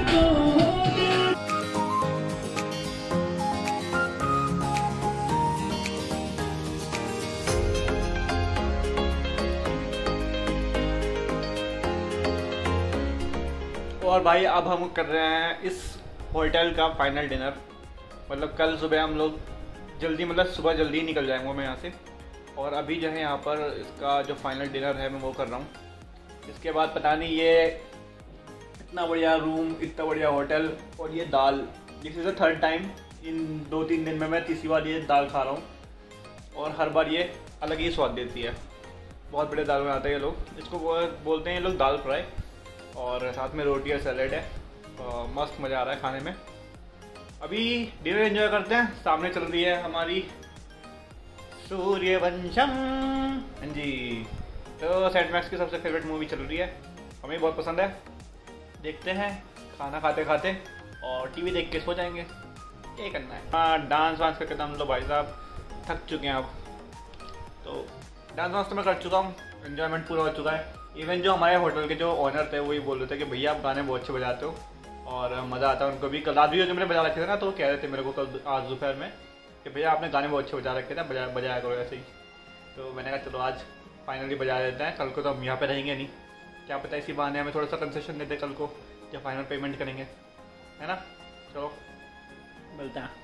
और भाई अब हम कर रहे हैं इस होटल का फाइनल डिनर। मतलब कल सुबह हम लोग जल्दी मतलब सुबह जल्दी निकल जाएंगे मैं यहाँ से। और अभी जो है यहाँ पर इसका जो फाइनल डिनर है मैं वो कर रहा हूँ। इसके बाद पता नहीं ये इतना बढ़िया रूम, इतना बढ़िया होटल और ये दाल, this is the third time in दो तीन दिन में मैं तीसरी बार ये दाल खा रहा हूँ और हर बार ये अलग ही स्वाद देती है। बहुत बड़े दाल बनाते हैं ये लोग, इसको बोलते हैं ये लोग दाल फ्राई। और साथ में रोटी और सैलेड है। तो मस्त मज़ा आ रहा है खाने में। अभी डिनर एंजॉय करते हैं। सामने चल रही है हमारी सूर्यवंशम, हाँ जी। तो सेट मैक्स की सबसे फेवरेट मूवी चल रही है, हमें बहुत पसंद है। देखते हैं खाना खाते खाते और टीवी देख के सो जाएंगे, ये करना है। हाँ, डांस वांस करके तो हम लोग भाई साहब थक चुके हैं अब। तो डांस वांस तो मैं कर चुका हूँ, एंजॉयमेंट पूरा हो चुका है। इवन जो हमारे होटल के जो ऑनर थे वही बोल रहे थे कि भैया आप गाने बहुत अच्छे बजाते हो और मज़ा आता है उनको भी। कल रात भी जो मैंने बजा रखे थे ना, तो वो कह रहे थे मेरे को कल आज दोपहर में कि भैया आपने गाने बहुत अच्छे बजा रखे थे, बजा बजाया करो ऐसे ही। तो मैंने कहा चलो आज फाइनली बजा देते हैं। कल को तो हम यहाँ पे रहेंगे नहीं, क्या पता इसी बहाने हमें थोड़ा सा कंसेशन देते कल को जब फाइनल पेमेंट करेंगे, है ना। चलो मिलते हैं।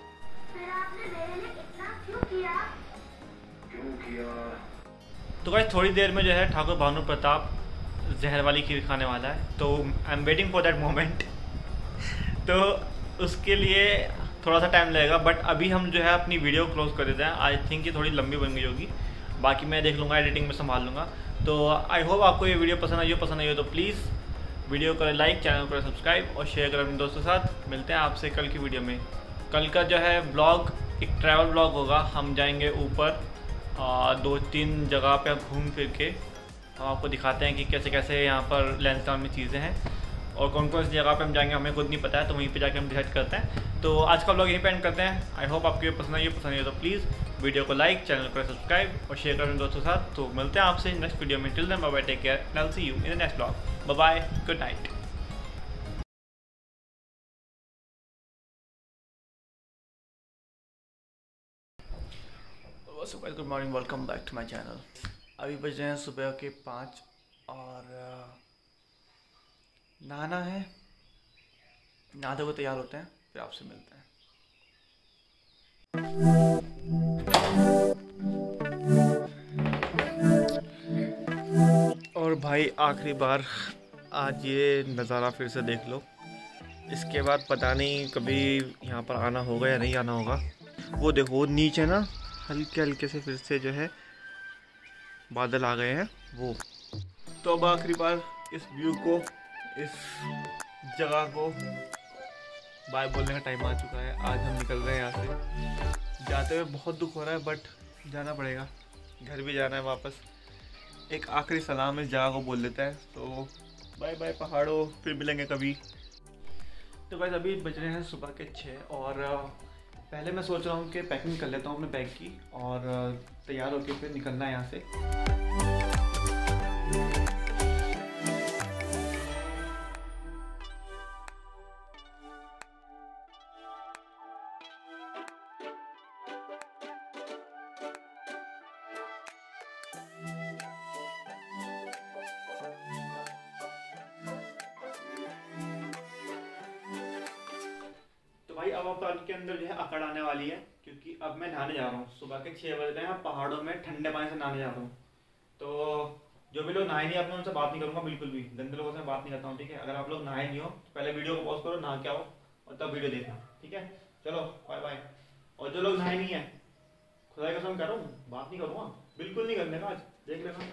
तो गाइस थोड़ी देर में जो है ठाकुर भानु प्रताप जहर वाली खीर खाने वाला है, तो I am waiting for that moment. तो उसके लिए थोड़ा सा टाइम लगेगा, बट अभी हम जो है अपनी वीडियो क्लोज कर देते हैं। आई थिंक ये थोड़ी लंबी बन गई होगी, बाकी मैं देख लूँगा, एडिटिंग में संभाल लूँगा। तो आई होप आपको ये वीडियो पसंद आई हो। पसंद आई हो तो प्लीज़ वीडियो करें लाइक, चैनल करें सब्सक्राइब और शेयर करें अपने दोस्तों के साथ। मिलते हैं आपसे कल की वीडियो में। कल का जो है ब्लॉग एक ट्रैवल ब्लॉग होगा। हम जाएंगे ऊपर दो तीन जगह पे घूम फिर के हम आपको दिखाते हैं कि कैसे कैसे यहाँ पर लैंसडाउन में चीज़ें हैं और कौन कौन सी जगह पे हम जाएंगे हमें खुद नहीं पता है, तो वहीं पे जाके हम डिसाइड करते हैं। तो आज का ब्लॉग यहीं पे एंड करते हैं। आई होप आपको ये पसंद आई पसंद आई तो प्लीज़ वीडियो को लाइक, चैनल को सब्सक्राइब और शेयर करें दोस्तों के साथ। तो मिलते हैं आपसे नेक्स्ट वीडियो में। Till then bye bye, take care, I will see you in the next blog. Bye bye, good night. सुबह good morning, welcome back to my channel. अभी बज रहे हैं सुबह के पाँच और नहाना है। नहाते हुए तैयार होते हैं, फिर आपसे मिलते हैं। और भाई आखिरी बार आज ये नज़ारा फिर से देख लो। इसके बाद पता नहीं कभी यहाँ पर आना होगा या नहीं आना होगा। वो देखो नीचे ना हल्के हल्के से फिर से जो है बादल आ गए हैं वो। तो अब आखिरी बार इस व्यू को, इस जगह को बाय बोलने का टाइम आ चुका है। आज हम निकल रहे हैं यहाँ से। जाते हुए बहुत दुख हो रहा है बट जाना पड़ेगा, घर भी जाना है वापस। एक आखिरी सलाम इस जगह को बोल देते हैं। तो बाय बाय पहाड़ों, फिर मिलेंगे कभी। तो गाइस अभी बज रहे हैं सुबह के छः और पहले मैं सोच रहा हूँ कि पैकिंग कर लेता हूँ अपने बैग की और तैयार होकर फिर निकलना है यहाँ से। भाई अब अपन के अंदर जो है अकड़ आने वाली है, क्योंकि अब मैं नहाने जा रहा हूँ। सुबह के छः बज रहे हैं, पहाड़ों में ठंडे पानी से नहाने जा रहा हूँ। तो जो भी लोग नहाए नहीं, आप उनसे बात नहीं करूँगा बिल्कुल भी। गंदे लोगों से बात नहीं करता हूँ, ठीक है। अगर आप लोग नहाए नहीं हो तो पहले वीडियो को पॉज करो, नहा के आओ और तब वीडियो देखना, ठीक है। चलो बाय बाय। और जो लोग नहाए नहीं है, खुदा की कसम कह रहा हूँ, बात नहीं करूँगा बिल्कुल नहीं करने का, आज देख लेना।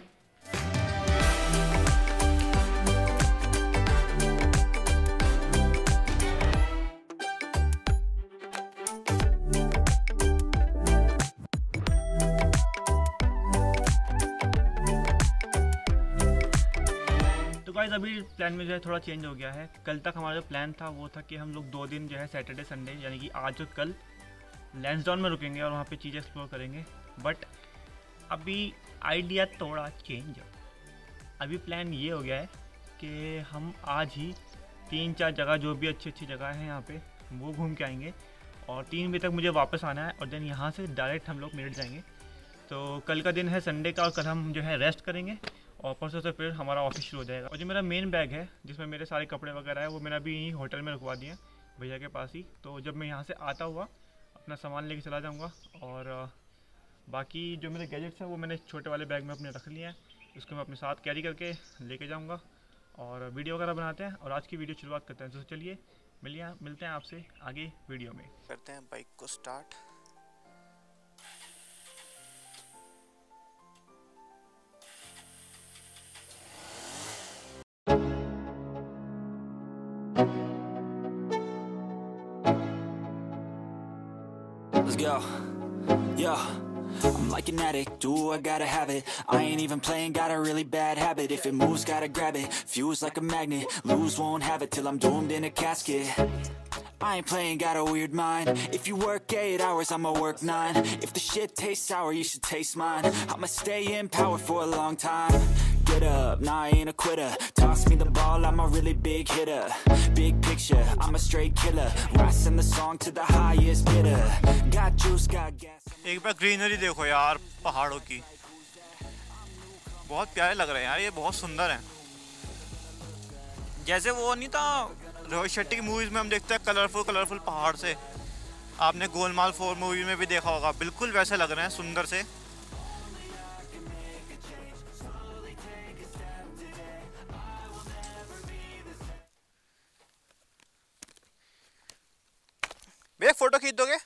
गाइस अभी प्लान में जो है थोड़ा चेंज हो गया है। कल तक हमारा जो प्लान था वो था कि हम लोग दो दिन जो है सैटरडे संडे यानी कि आज और कल लैंसडाउन में रुकेंगे और वहाँ पे चीज़ें एक्सप्लोर करेंगे। बट अभी आइडिया थोड़ा चेंज है। अभी प्लान ये हो गया है कि हम आज ही तीन चार जगह जो भी अच्छी अच्छी जगह हैं यहाँ पे वो घूम के आएंगे और तीन बजे तक मुझे वापस आना है और देन यहाँ से डायरेक्ट हम लोग मेरठ जाएंगे। तो कल का दिन है संडे का और कल हम जो है रेस्ट करेंगे और परसों से फिर हमारा ऑफिस शुरू हो जाएगा। और जो मेरा मेन बैग है जिसमें मेरे सारे कपड़े वगैरह है वो मैंने अभी यहीं होटल में रखवा दिए भैया के पास ही। तो जब मैं यहाँ से आता हुआ अपना सामान लेके चला जाऊँगा और बाकी जो मेरे गैजेट्स हैं वो मैंने छोटे वाले बैग में अपने रख लिए हैं, इसको मैं अपने साथ कैरी करके लेके जाऊँगा और वीडियो वगैरह बनाते हैं और आज की वीडियो शुरुआत करते हैं। तो चलिए मिलिए मिलते हैं आपसे आगे वीडियो में। करते हैं बाइक को start. Let's go. Yo, I'm like an addict, do I gotta have it. I ain't even playing, got a really bad habit. If it moves, gotta grab it, fuse like a magnet. Lose, won't have it till I'm doomed in a casket. I ain't playing, got a weird mind. If you work eight hours, I'ma work nine. If the shit tastes sour, you should taste mine. I'ma stay in power for a long time. Get up, nah, I ain't a quitter. Toss me the ball, I'm a really big hitter. Big picture, I'm a straight killer. Rising the song to the highest bidder. Got juice, got gas. एक बार greenery देखो यार पहाड़ों की, बहुत प्यारे लग रहे हैं यार, ये बहुत सुंदर हैं। जैसे वो नहीं था रोहित शेट्टी की मूवीज में हम देखते हैं कलरफुल कलरफुल पहाड़ से, आपने गोलमाल फोर मूवी में भी देखा होगा, बिल्कुल वैसे लग रहे हैं सुंदर से। भैया फोटो खींच दोगे?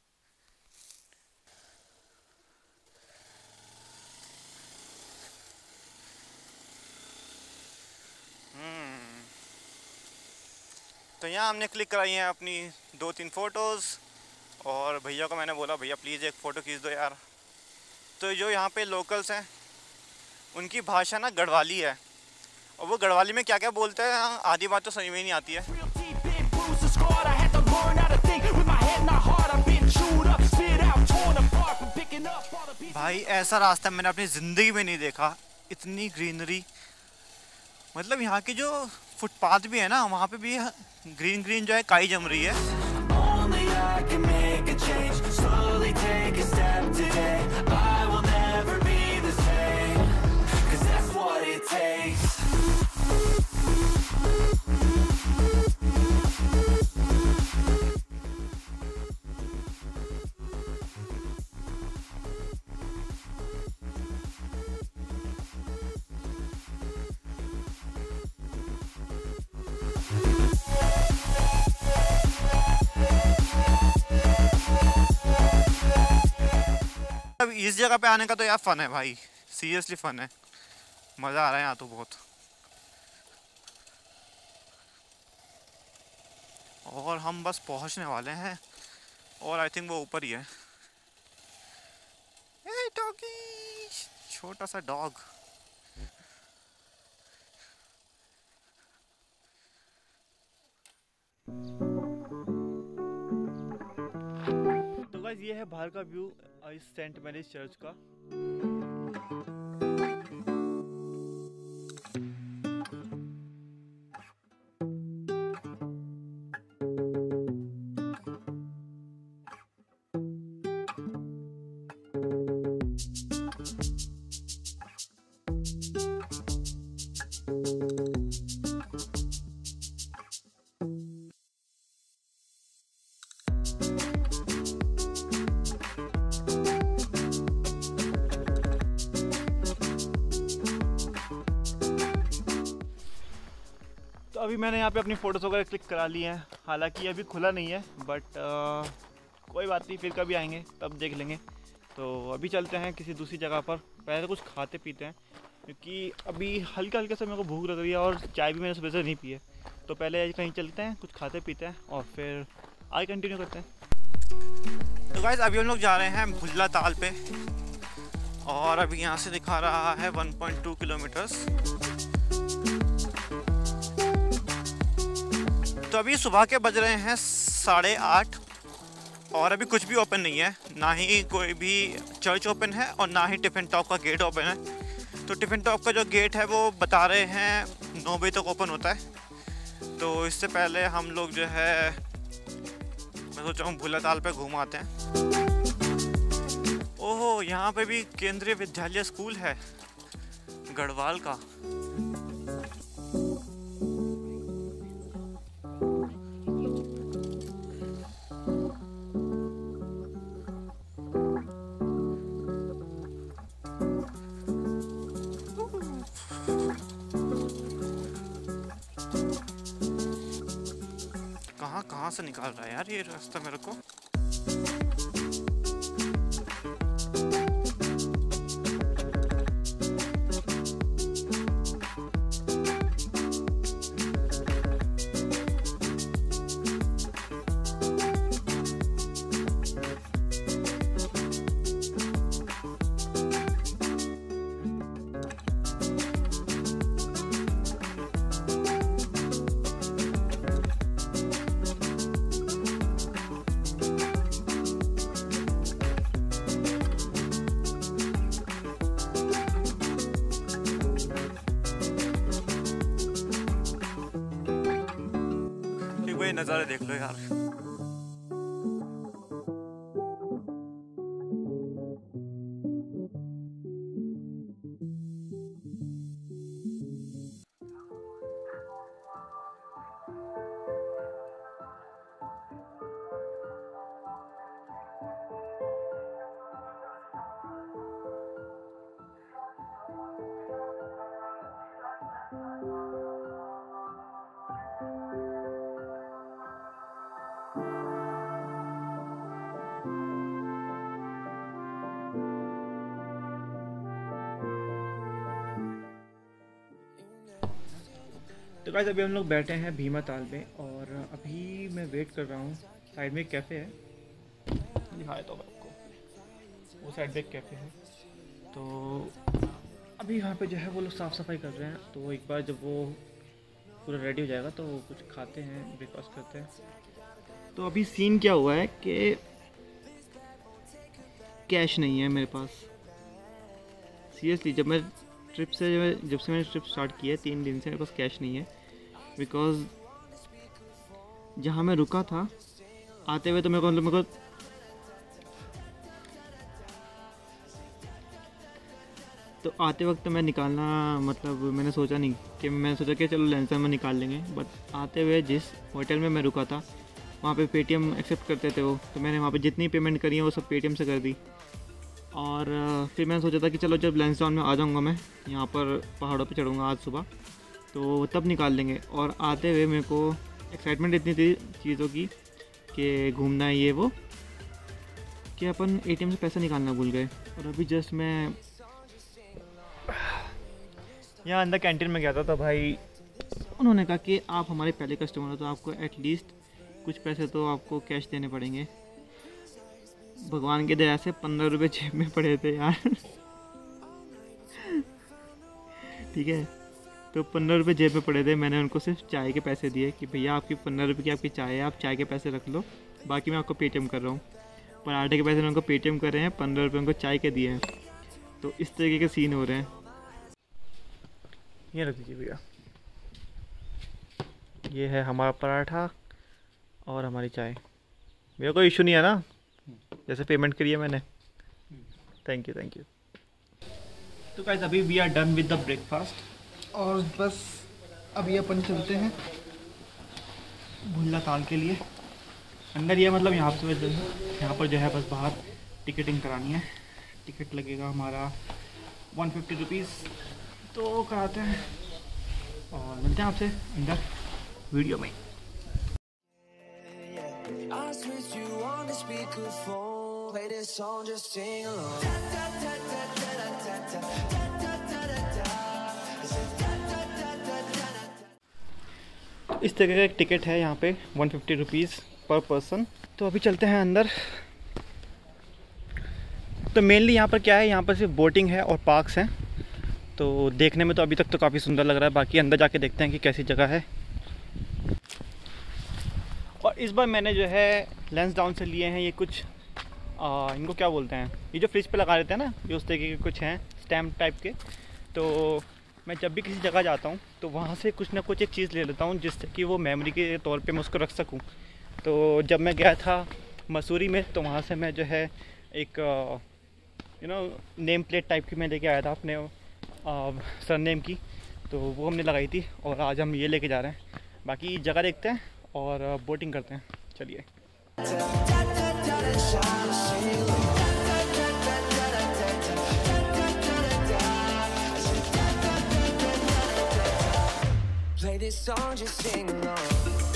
तो यहाँ हमने क्लिक कराई हैं अपनी दो तीन फ़ोटोज़ और भैया को मैंने बोला भैया प्लीज़ एक फ़ोटो खींच दो यार। तो जो यहाँ पे लोकल्स हैं उनकी भाषा ना गढ़वाली है और वो गढ़वाली में क्या क्या बोलते हैं आधी बात तो समझ में ही नहीं आती है। भाई ऐसा रास्ता मैंने अपनी ज़िंदगी में नहीं देखा, इतनी ग्रीनरी। मतलब यहाँ की जो फुटपाथ भी है ना वहाँ पे भी ग्रीन ग्रीन जो है काई जम रही है। अब इस जगह पे आने का तो यार फन है भाई, सीरियसली फन है, मज़ा आ रहा है यहाँ तो बहुत। और हम बस पहुँचने वाले हैं और आई थिंक वो ऊपर ही है। ए डॉगी, छोटा सा डॉग। तो गाइस ये है बाहर का व्यू इस सेंट मैरीज चर्च का। तो अभी मैंने यहाँ पे अपनी फ़ोटोज़ वगैरह क्लिक करा ली हैं, हालांकि अभी खुला नहीं है बट कोई बात नहीं, फिर कभी आएंगे तब देख लेंगे। तो अभी चलते हैं किसी दूसरी जगह पर, पहले कुछ खाते पीते हैं क्योंकि अभी हल्का हल्का से मेरे को भूख लग रही है और चाय भी मैंने सुबह से नहीं पी है। तो पहले कहीं चलते हैं, कुछ खाते पीते हैं और फिर आगे कंटिन्यू करते हैं। तो गाइस अभी हम लोग जा रहे हैं भुल्ला ताल पे और अभी यहाँ से दिखा रहा है वन पॉइंट टू किलोमीटर्स। तो अभी सुबह के बज रहे हैं साढ़े आठ और अभी कुछ भी ओपन नहीं है, ना ही कोई भी चर्च ओपन है और ना ही टिफिन टॉप का गेट ओपन है। तो टिफ़िन टॉप का जो गेट है वो बता रहे हैं नौ बजे तक ओपन होता है, तो इससे पहले हम लोग जो है मैं सोच रहा हूँ भूला ताल पे घूम आते हैं। ओहो, यहाँ पे भी केंद्रीय विद्यालय स्कूल है गढ़वाल का। कहाँ कहाँ से निकाल रहा है यार ये रास्ता मेरे को। ये नज़ारे देख लो यार। तो गाइस अभी हम लोग बैठे हैं भीमा ताल में और अभी मैं वेट कर रहा हूँ। साइड में एक कैफ़े है, दिखाया तो आपको, वो साइड में एक कैफ़े है। तो अभी यहाँ पे जो है वो लोग साफ़ सफाई कर रहे हैं, तो एक बार जब वो पूरा रेडी हो जाएगा तो कुछ खाते हैं, ब्रेकफास्ट करते हैं। तो अभी सीन क्या हुआ है कि कैश नहीं है मेरे पास। सीरियसली जब मैं ट्रिप से जब जब से मैंने ट्रिप स्टार्ट किया है तीन दिन से मेरे पास कैश नहीं है, बिकॉज़ जहाँ मैं रुका था आते हुए तो मेरे को मतलब मेरे को तो आते वक्त तो मैं निकालना मतलब मैंने सोचा नहीं कि मैंने सोचा कि चलो लेंसर में निकाल लेंगे, बट आते हुए जिस होटल में मैं रुका था वहाँ पे पेटीएम एक्सेप्ट करते थे वो, तो मैंने वहाँ पे जितनी पेमेंट करी है वो सब पेटीएम से कर दी। और फिर मैंने सोचा था कि चलो जब लैंसडाउन में आ जाऊँगा मैं यहाँ पर पहाड़ों पे चढ़ूँगा आज सुबह तो तब निकाल लेंगे। और आते हुए मेरे को एक्साइटमेंट इतनी थी चीज़ों की कि घूमना है ये वो कि अपन एटीएम से पैसा निकालना भूल गए। और अभी जस्ट मैं यहाँ अंदर कैंटीन में गया था तो भाई उन्होंने कहा कि आप हमारे पहले कस्टमर हो तो आपको एटलीस्ट कुछ पैसे तो आपको कैश देने पड़ेंगे। भगवान की दया से पंद्रह रुपये जेब में पड़े थे यार ठीक है, तो पंद्रह रुपये जेब में पड़े थे। मैंने उनको सिर्फ चाय के पैसे दिए कि भैया आपकी पंद्रह रुपये की आपकी चाय है, आप चाय के पैसे रख लो, बाकी मैं आपको पेटीएम कर रहा हूँ। पराठे के पैसे उनको पेटीएम कर रहे हैं, पंद्रह रुपये उनको चाय के दिए हैं। तो इस तरीके के सीन हो रहे हैं। ये रख दीजिए भैया, ये है हमारा पराठा और हमारी चाय। भैया कोई इशू नहीं है ना, जैसे पेमेंट करी है मैंने। Thank you thank you. तो गाइस अभी we are done with the breakfast और बस अभी अपन चलते हैं भुल्ला ताल के लिए। अंदर ये मतलब यहाँ पर यहाँ पर जो है बस बाहर टिकटिंग करानी है। टिकट लगेगा हमारा वन फिफ्टी रुपीज़, तो कराते हैं और मिलते हैं आपसे अंदर वीडियो में। I switch you on the speakerphone, play this song, just sing along. इस तरह का एक टिकट है यहाँ पे one fifty rupees per person. तो अभी चलते हैं अंदर। तो मेनली यहाँ पर क्या है, यहाँ पर सिर्फ बोटिंग है और पार्क्स हैं। तो देखने में तो अभी तक तो काफ़ी सुंदर लग रहा है, बाकी अंदर जाके देखते हैं कि कैसी जगह है। और इस बार मैंने जो है लैंसडाउन से लिए हैं ये कुछ आ, इनको क्या बोलते हैं, ये जो फ्रिज पे लगा देते हैं ना, ये उस तरीके के कुछ हैं स्टैम्प टाइप के। तो मैं जब भी किसी जगह जाता हूँ तो वहाँ से कुछ ना कुछ एक चीज़ ले लेता हूँ जिससे कि वो मेमोरी के तौर पे मैं उसको रख सकूँ। तो जब मैं गया था मसूरी में तो वहाँ से मैं जो है एक you know name plate type की मैं लेके आया था अपने सर नेम की, तो वो हमने लगाई थी और आज हम ये लेके जा रहे हैं। बाकी जगह देखते हैं और बोटिंग करते हैं, चलिए। Play this song, just sing along.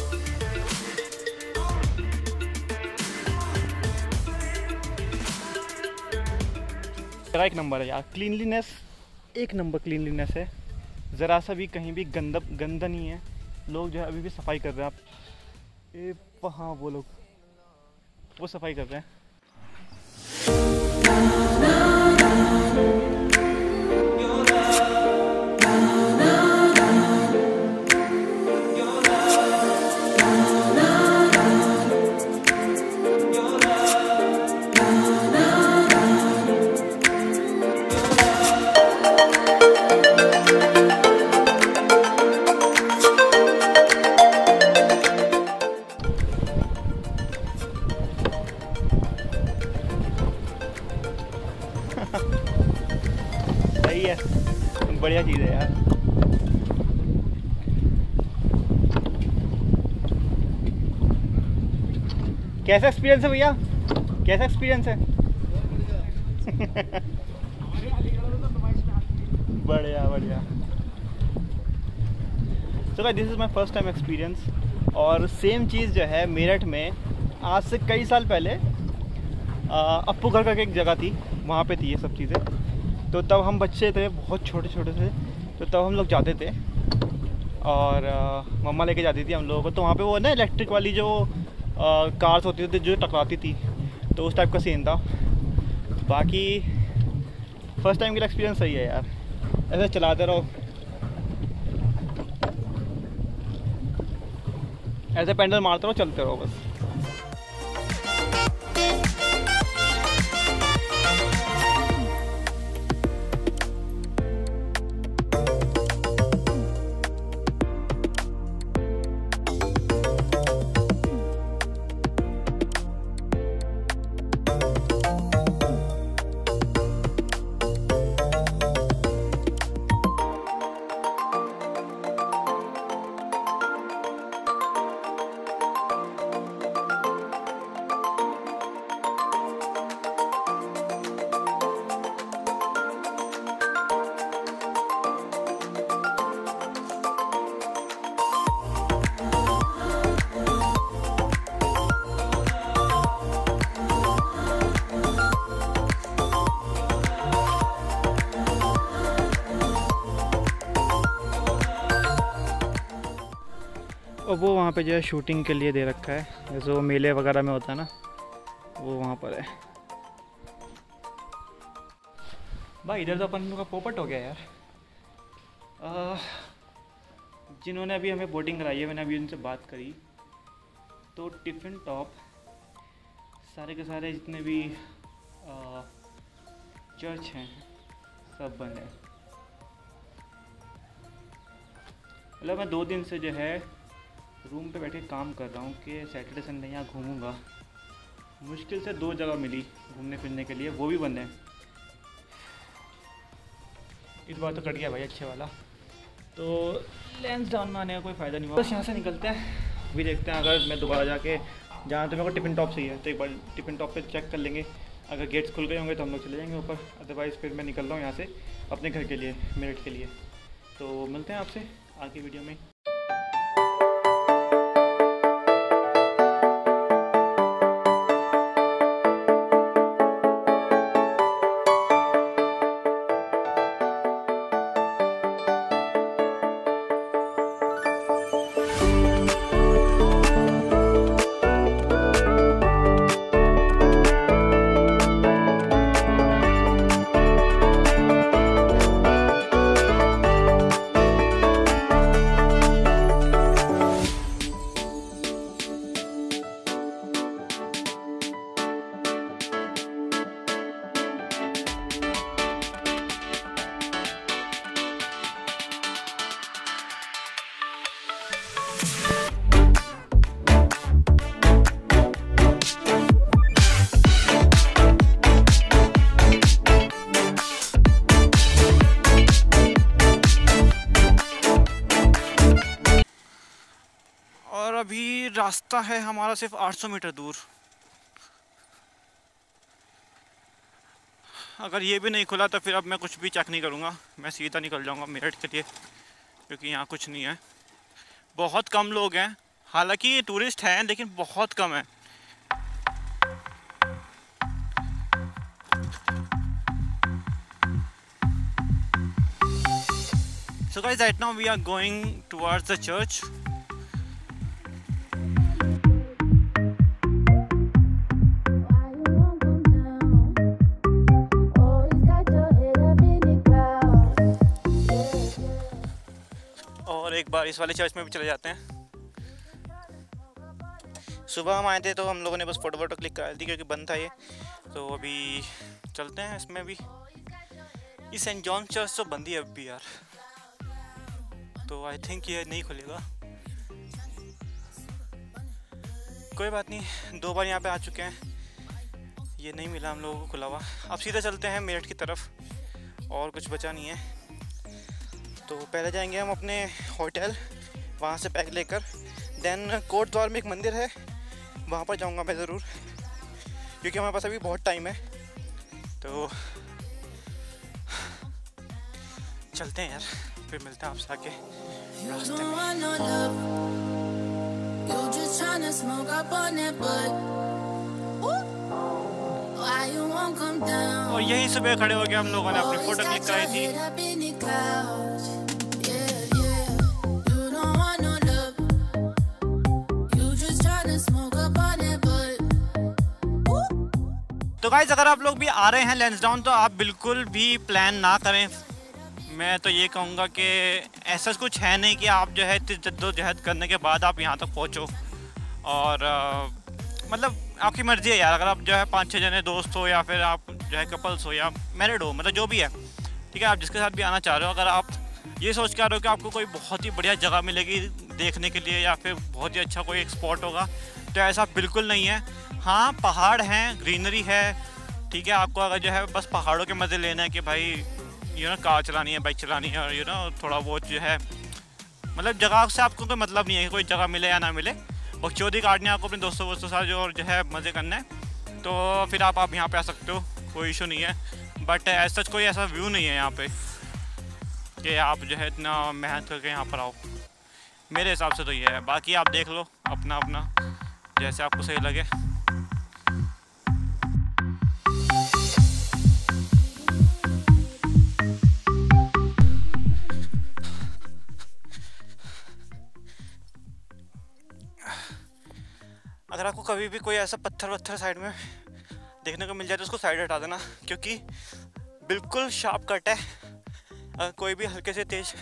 जगह एक नंबर है यार, क्लीनलीनेस एक नंबर क्लीनलीनेस है, ज़रा सा भी कहीं भी गंदा गंदा नहीं है। लोग जो है अभी भी सफाई कर रहे हैं। आप ए वहाँ वो लोग वो सफाई कर रहे हैं। सही है, बढ़िया चीज़ है यार। कैसा एक्सपीरियंस है भैया, कैसा एक्सपीरियंस है? बढ़िया बढ़िया। So guys, this is my first time experience. और सेम चीज़ जो है मेरठ में आज से कई साल पहले अप्पू घर का एक जगह थी, वहाँ पे थी ये सब चीज़ें। तो तब हम बच्चे थे, बहुत छोटे छोटे थे, तो तब हम लोग जाते थे और आ, मम्मा लेके जाती थी हम लोगों को। तो वहाँ पे वो ना इलेक्ट्रिक वाली जो आ, कार्स होती थी जो टकराती थी, तो उस टाइप का सीन था। बाकी फर्स्ट टाइम का एक्सपीरियंस सही है यार, ऐसे चलाते रहो, ऐसे पेंडल मारते रहो, चलते रहो बस। और वो वहाँ पे जो है शूटिंग के लिए दे रखा है, जैसे वो मेले वगैरह में होता है ना, वो वहाँ पर है। भाई इधर तो अपन लोग का पोपट हो गया यार। आ, जिन्होंने अभी हमें बोटिंग कराई है, मैंने अभी उनसे बात करी, तो टिफ़िन टॉप सारे के सारे जितने भी आ, चर्च हैं सब बंद है। मतलब मैं दो दिन से जो है रूम पे बैठ के काम कर रहा हूँ कि सैटरडे संडे यहाँ घूमूंगा। मुश्किल से दो जगह मिली घूमने फिरने के लिए, वो भी बंद है। इस बार तो कट गया भाई अच्छे वाला, तो लेंस डाउन में आने का कोई फ़ायदा नहीं हुआ। बस यहाँ से निकलते हैं, भी देखते हैं अगर मैं दोबारा जाके जहाँ तो मेरे को टिफ़िन टॉप सही है तो एक बार टिफ़िन टॉप पे चेक कर लेंगे। अगर गेट्स खुल गए होंगे तो हम लोग चले जाएंगे ऊपर, अदरवाइज़ फिर मैं निकल रहा हूँ यहाँ से अपने घर के लिए, मेरठ के लिए। तो मिलते हैं आपसे आगे वीडियो में। रास्ता है हमारा सिर्फ आठ सौ मीटर दूर। अगर ये भी नहीं खुला तो फिर अब मैं कुछ भी चेक नहीं करूँगा, मैं सीधा निकल जाऊँगा मेरठ के लिए, क्योंकि यहाँ कुछ नहीं है। बहुत कम लोग हैं, हालांकि टूरिस्ट हैं लेकिन बहुत कम है। So guys, right now we are going towards the church. और एक बार इस वाले चर्च में भी चले जाते हैं। सुबह हम आए थे तो हम लोगों ने बस फ़ोटो वोटो क्लिक करा दी क्योंकि बंद था ये, तो अभी चलते हैं इसमें भी। ये सेंट जॉन चर्च तो बंद ही है अभी यार, तो आई थिंक ये नहीं खुलेगा। कोई बात नहीं, दो बार यहाँ पे आ चुके हैं, ये नहीं मिला हम लोगों को खुला हुआ। अब सीधे चलते हैं मेरठ की तरफ, और कुछ बचा नहीं है। तो पहले जाएंगे हम अपने होटल, वहाँ से बैग लेकर, देन कोट द्वार में एक मंदिर है वहाँ पर जाऊँगा मैं ज़रूर, क्योंकि हमारे पास अभी बहुत टाइम है। तो चलते हैं यार, फिर मिलते हैं आपसे आके रास्ते में। और यही सुबह खड़े हो गए हम लोगों ने अपनी फोटो क्लिक कराई थी। तो गाइस, अगर आप लोग भी आ रहे हैं लैंसडाउन तो आप बिल्कुल भी प्लान ना करें। मैं तो ये कहूँगा कि ऐसा कुछ है नहीं कि आप जो है जद्दोजहद करने के बाद आप यहाँ तक पहुँचो, और आ, मतलब आपकी मर्ज़ी है यार। अगर आप जो है पाँच छः जने दोस्त हो, या फिर आप जो है कपल्स हो, या मैरिड हो, मतलब जो भी है, ठीक है, आप जिसके साथ भी आना चाह रहे हो, अगर आप ये सोच के आ रहे हो कि आपको कोई बहुत ही बढ़िया जगह मिलेगी देखने के लिए, या फिर बहुत ही अच्छा कोई एक स्पॉट होगा, तो ऐसा बिल्कुल नहीं है। हाँ, पहाड़ हैं, ग्रीनरी है, ठीक है। आपको अगर जो है बस पहाड़ों के मज़े लेना है कि भाई यू नो कार चलानी है, बाइक चलानी है, और यू नो थोड़ा बहुत जो है, मतलब जगह से आपको कोई मतलब नहीं है कि कोई जगह मिले या ना मिले, बकचोदी काटनी है आपको अपने दोस्तों वोस्तों के साथ जो जो है मज़े करना है, तो फिर आप आप यहाँ पे आ सकते हो, कोई इशू नहीं है। बट ऐसा कोई ऐसा व्यू नहीं है यहाँ पे कि आप जो है इतना मेहनत करके यहाँ पर आओ। मेरे हिसाब से तो ये है, बाकी आप देख लो अपना अपना जैसे आपको सही लगे। अगर आपको कभी भी कोई ऐसा पत्थर वत्थर साइड में देखने को मिल जाए तो उसको साइड हटा देना, क्योंकि बिल्कुल शार्प कट है। अगर कोई भी हल्के से तेज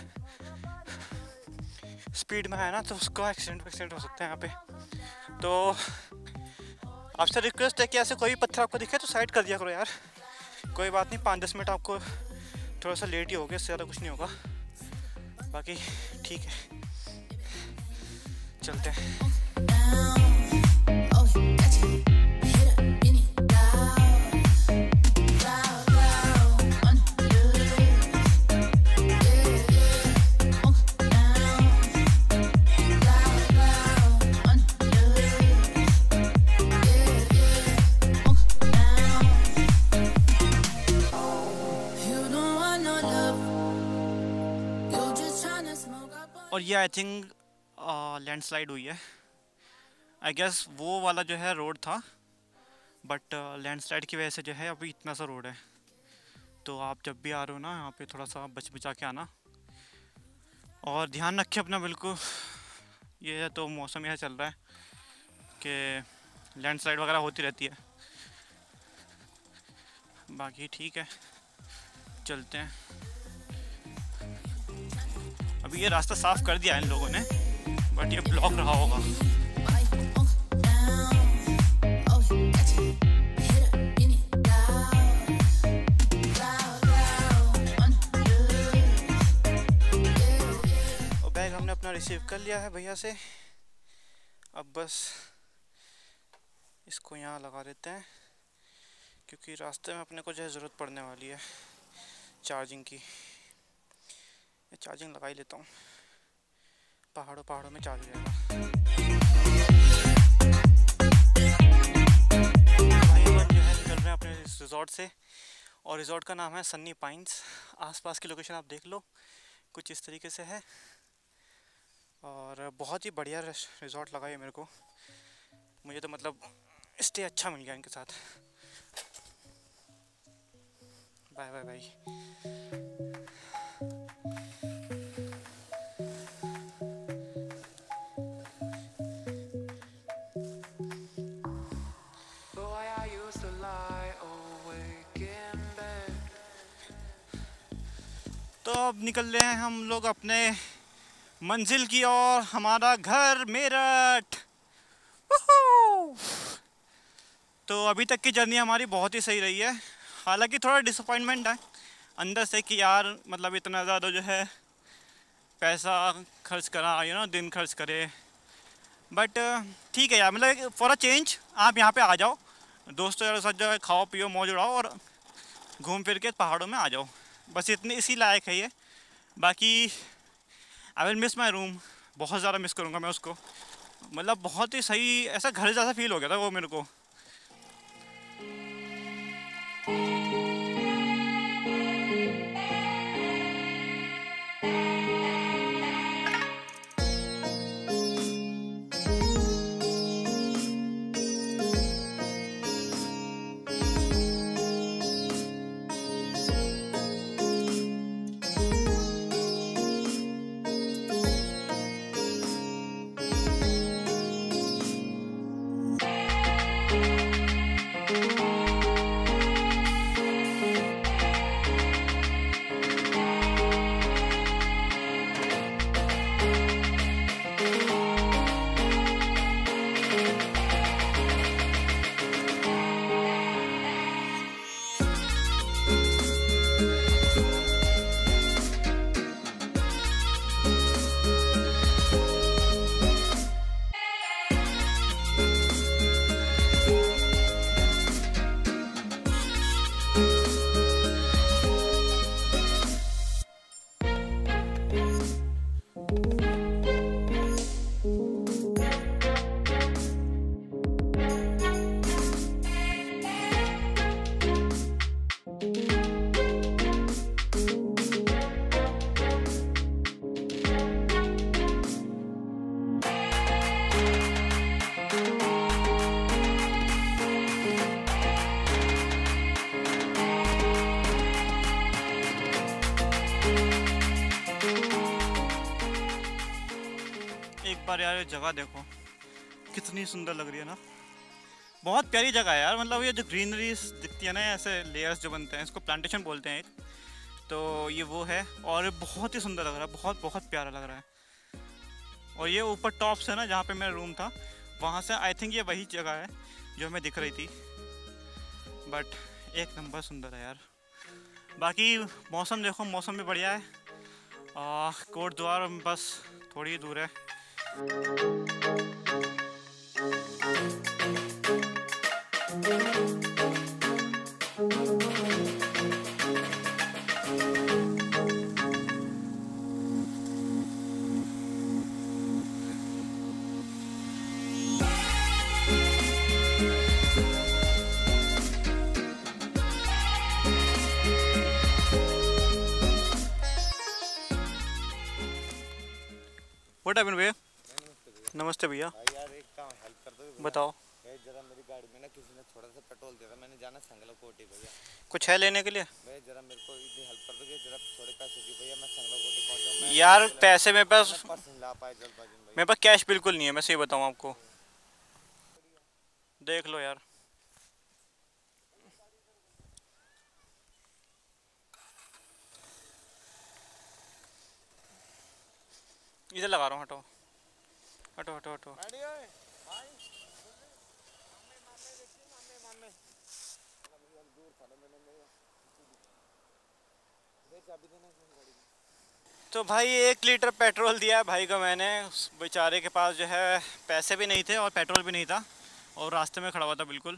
स्पीड में आया ना तो उसको एक्सीडेंट वैक्सीडेंट हो सकता है यहाँ पे। तो आपसे रिक्वेस्ट है कि ऐसे कोई भी पत्थर आपको दिखे तो साइड कर दिया करो यार। कोई बात नहीं, पाँच दस मिनट आपको थोड़ा सा लेट ही हो गया, इससे ज़्यादा कुछ नहीं होगा, बाकी ठीक है, चलते हैं। और ये आई थिंक लैंडस्लाइड हुई है, आई गेस वो वाला जो है रोड था, बट लैंडस्लाइड की वजह से जो है अभी इतना सा रोड है। तो आप जब भी आ रहे हो ना यहाँ पे थोड़ा सा बच बचा के आना, और ध्यान रखें अपना बिल्कुल। ये तो मौसम यह चल रहा है कि लैंडस्लाइड वगैरह होती रहती है, बाकी ठीक है, चलते हैं। अभी ये रास्ता साफ़ कर दिया है इन लोगों ने, बट ये ब्लॉक रहा होगा। और बैग हमने अपना रिसीव कर लिया है भैया से, अब बस इसको यहाँ लगा देते हैं, क्योंकि रास्ते में अपने को जो है ज़रूरत पड़ने वाली है चार्जिंग की। चार्जिंग लगा ही लेता हूँ, पहाड़ों पहाड़ों में चार्ज हो जाएगा। से, और रिज़ॉर्ट का नाम है सन्नी पाइन्स। आसपास की लोकेशन आप देख लो, कुछ इस तरीके से है और बहुत ही बढ़िया रिज़ॉर्ट लगा ये मेरे को। मुझे तो मतलब स्टे अच्छा मिल गया इनके साथ। Bye bye bye. तो अब निकल रहे हैं हम लोग अपने मंजिल की ओर, हमारा घर मेरठ। तो अभी तक की जर्नी हमारी बहुत ही सही रही है, हालांकि थोड़ा डिसअपॉइंटमेंट है अंदर से कि यार मतलब इतना ज़्यादा जो है पैसा खर्च करा, यू नो दिन खर्च करे, बट ठीक है यार, मतलब फॉर अ चेंज आप यहाँ पे आ जाओ, दोस्तों यार साथ जो है खाओ पियो मौज उड़ाओ और घूम फिर के पहाड़ों में आ जाओ, बस इतने इसी लायक है ये। बाकी I will miss my room, बहुत ज़्यादा मिस करूँगा मैं उसको, मतलब बहुत ही सही, ऐसा घर जैसा फील हो गया था वो मेरे को। एक बार यार ये जगह देखो कितनी सुंदर लग रही है ना, बहुत प्यारी जगह है यार। मतलब ये जो ग्रीनरी दिखती है ना, ऐसे लेयर्स जो बनते हैं, इसको प्लांटेशन बोलते हैं एक, तो ये वो है और बहुत ही सुंदर लग रहा है, बहुत बहुत प्यारा लग रहा है। और ये ऊपर टॉप से ना जहाँ पे मेरा रूम था वहाँ से आई थिंक ये वही जगह है जो हमें दिख रही थी, बट एक नंबर सुंदर है यार। बाकी मौसम देखो, मौसम भी बढ़िया है। कोट द्वार बस थोड़ी ही दूर है। व्हाट हैपेंड भैया? नमस्ते भैया। यार एक काम हेल्प कर दो? बताओ। भैया जरा मेरी गाड़ी में ना किसी ने थोड़ा सा पेट्रोल दिया था, मैंने जाना संगला कोटी भैया। कुछ है लेने के लिए? भैया जरा मेरे को इतनी हेल्प कर दोगे, जरा थोड़े पैसे की भैया, मैं संगला कोटी पहुंच जाऊं। यार पैसे मेरे पास पर्सन ला पाए जल्दबाजी में। मेरे पास कैश बिल्कुल नहीं है, मैं सही बताऊं आपको। देख लो यार। इधर लगा रहा हूँ, हटो हटो हटो हटो। तो भाई एक लीटर पेट्रोल दिया है भाई को मैंने, उस बेचारे के पास जो है पैसे भी नहीं थे और पेट्रोल भी नहीं था और रास्ते में खड़ा हुआ था बिल्कुल।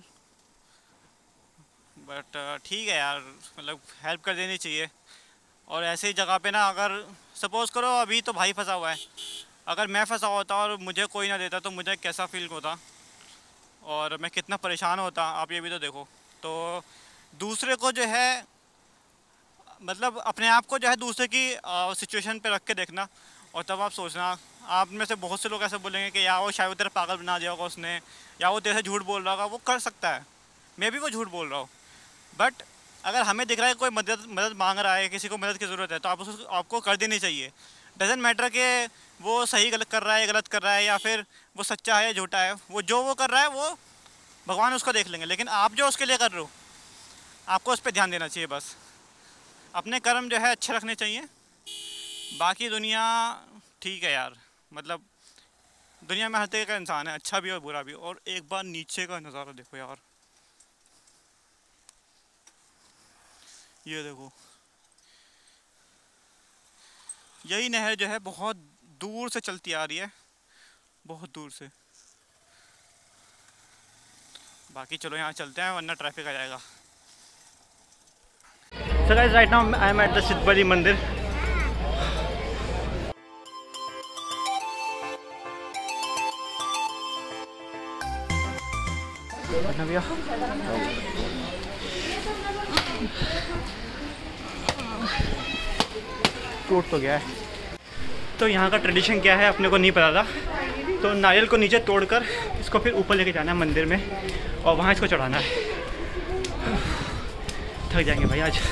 बट ठीक है यार, मतलब हेल्प कर देनी चाहिए। और ऐसे ही जगह पे ना, अगर सपोज़ करो अभी तो भाई फंसा हुआ है, अगर मैं फंसा होता और मुझे कोई ना देता तो मुझे कैसा फील होता और मैं कितना परेशान होता, आप ये भी तो देखो। तो दूसरे को जो है मतलब अपने आप को जो है दूसरे की सिचुएशन पे रख के देखना, और तब आप सोचना। आप में से बहुत से लोग ऐसे बोलेंगे कि या वो शायद वो तेरा पागल बना दिया होगा उसने, या वो तेरे से झूठ बोल रहा होगा। वो कर सकता है, मैं भी वो झूठ बोल रहा हूँ, बट अगर हमें दिख रहा है कोई मदद मदद मांग रहा है, किसी को मदद की ज़रूरत है, तो आप उसको आपको कर देनी चाहिए। डजेंट मैटर कि वो सही गलत कर रहा है, गलत कर रहा है, या फिर वो सच्चा है या झूठा है। वो जो वो कर रहा है वो भगवान उसको देख लेंगे, लेकिन आप जो उसके लिए कर रहे हो आपको उस पर ध्यान देना चाहिए। बस अपने कर्म जो है अच्छे रखने चाहिए। बाकी दुनिया ठीक है यार, मतलब दुनिया में हर तरह का इंसान है, अच्छा भी और बुरा भी। और एक बार नीचे का नज़ारा देखो यार, ये देखो, यही नहर जो है बहुत दूर से चलती आ रही है, बहुत दूर से। बाकी चलो यहाँ चलते हैं वरना ट्रैफिक आ जाएगा। So guys, right now I am at the Siddhbali मंदिर। भैया टूट तो गया है। तो यहाँ का ट्रेडिशन क्या है अपने को नहीं पता था, तो नारियल को नीचे तोड़कर इसको फिर ऊपर लेके जाना है मंदिर में, और वहाँ इसको चढ़ाना है। थक जाएंगे भाई आज।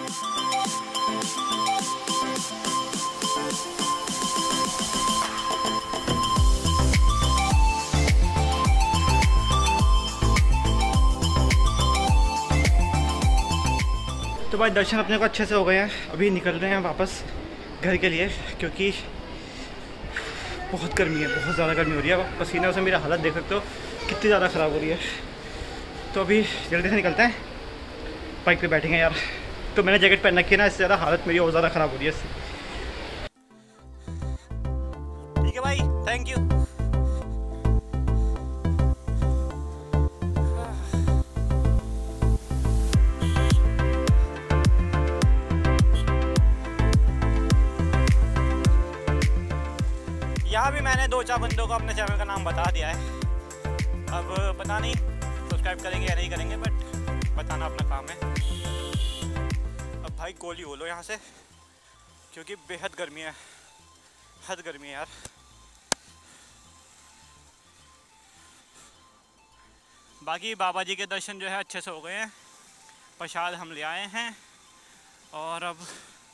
तो भाई दर्शन अपने को अच्छे से हो गए हैं। अभी निकल रहे हैं वापस घर के लिए, क्योंकि बहुत गर्मी है, बहुत ज़्यादा गर्मी हो रही है। पसीने से मेरा हालत देख सकते हो कितनी ज़्यादा ख़राब हो रही है। तो अभी जल्दी से निकलते हैं, बाइक पे बैठेंगे यार। तो मैंने जैकेट पहन रखी है ना, इससे ज़्यादा हालत मेरी और ज़्यादा ख़राब हो रही है इससे। ठीक है भाई, थैंक यू। यहाँ भी मैंने दो चार बंदों को अपने चैनल का नाम बता दिया है। अब पता नहीं सब्सक्राइब करेंगे या नहीं करेंगे, बट बताना अपना काम है। अब भाई गोली हो लो यहाँ से, क्योंकि बेहद गर्मी है, हद गर्मी है यार। बाकी बाबा जी के दर्शन जो है अच्छे से हो गए हैं, प्रसाद हम ले आए हैं, और अब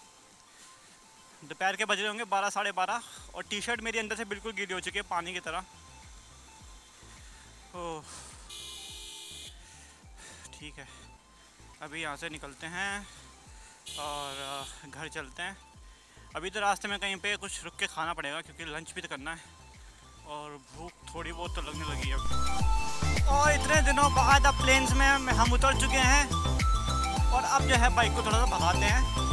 दोपहर के बज रहे होंगे बारह साढ़े बारह, और टी शर्ट मेरी अंदर से बिल्कुल गीली हो चुकी है पानी की तरह। ओह ठीक है, अभी यहाँ से निकलते हैं और घर चलते हैं। अभी तो रास्ते में कहीं पे कुछ रुक के खाना पड़ेगा, क्योंकि लंच भी तो करना है, और भूख थोड़ी बहुत तो लगने लगी है। और इतने दिनों बाद अब प्लेन्स में हम उतर चुके हैं, और अब जो है बाइक को थोड़ा सा भगाते हैं।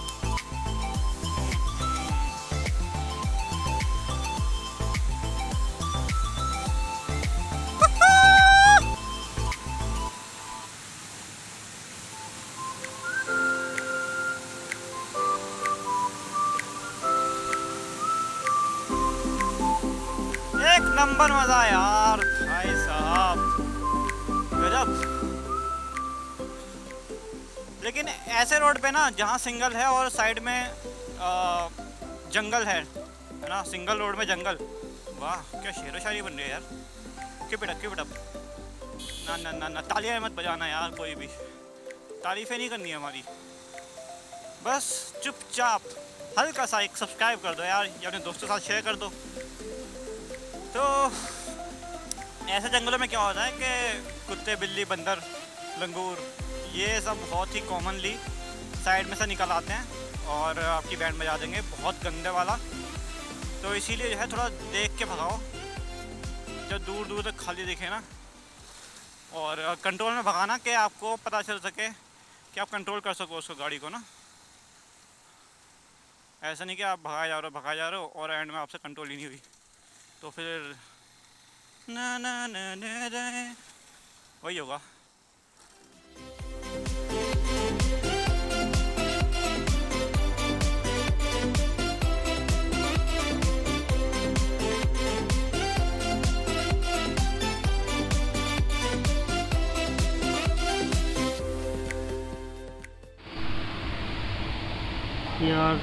एक नंबर मजा यार भाई साहब, गजब। लेकिन ऐसे रोड पे ना जहाँ सिंगल है और साइड में आ, जंगल है ना, सिंगल रोड में जंगल, वाह क्या शेरो शायरी बन रही है यार। Keep it up, keep it up. ना ना ना ना तालियां मत बजाना यार, कोई भी तारीफें नहीं करनी है हमारी, बस चुपचाप हल्का सा एक सब्सक्राइब कर दो यार, या अपने दोस्तों के साथ शेयर कर दो। तो ऐसे जंगलों में क्या होता है कि कुत्ते, बिल्ली, बंदर, लंगूर, ये सब बहुत ही कॉमनली साइड में से निकल आते हैं और आपकी बैंड बजा देंगे, बहुत गंदे वाला। तो इसीलिए जो है थोड़ा देख के भगाओ, जब दूर दूर तक खाली दिखे ना, और कंट्रोल में भगाना कि आपको पता चल सके कि आप कंट्रोल कर सको उसको, गाड़ी को ना। ऐसा नहीं कि आप भगा जा रहे हो भगा जा रहे हो और एंड में आपसे कंट्रोल ही नहीं हुई, तो फिर ना ना ना ना ना वही होगा। यार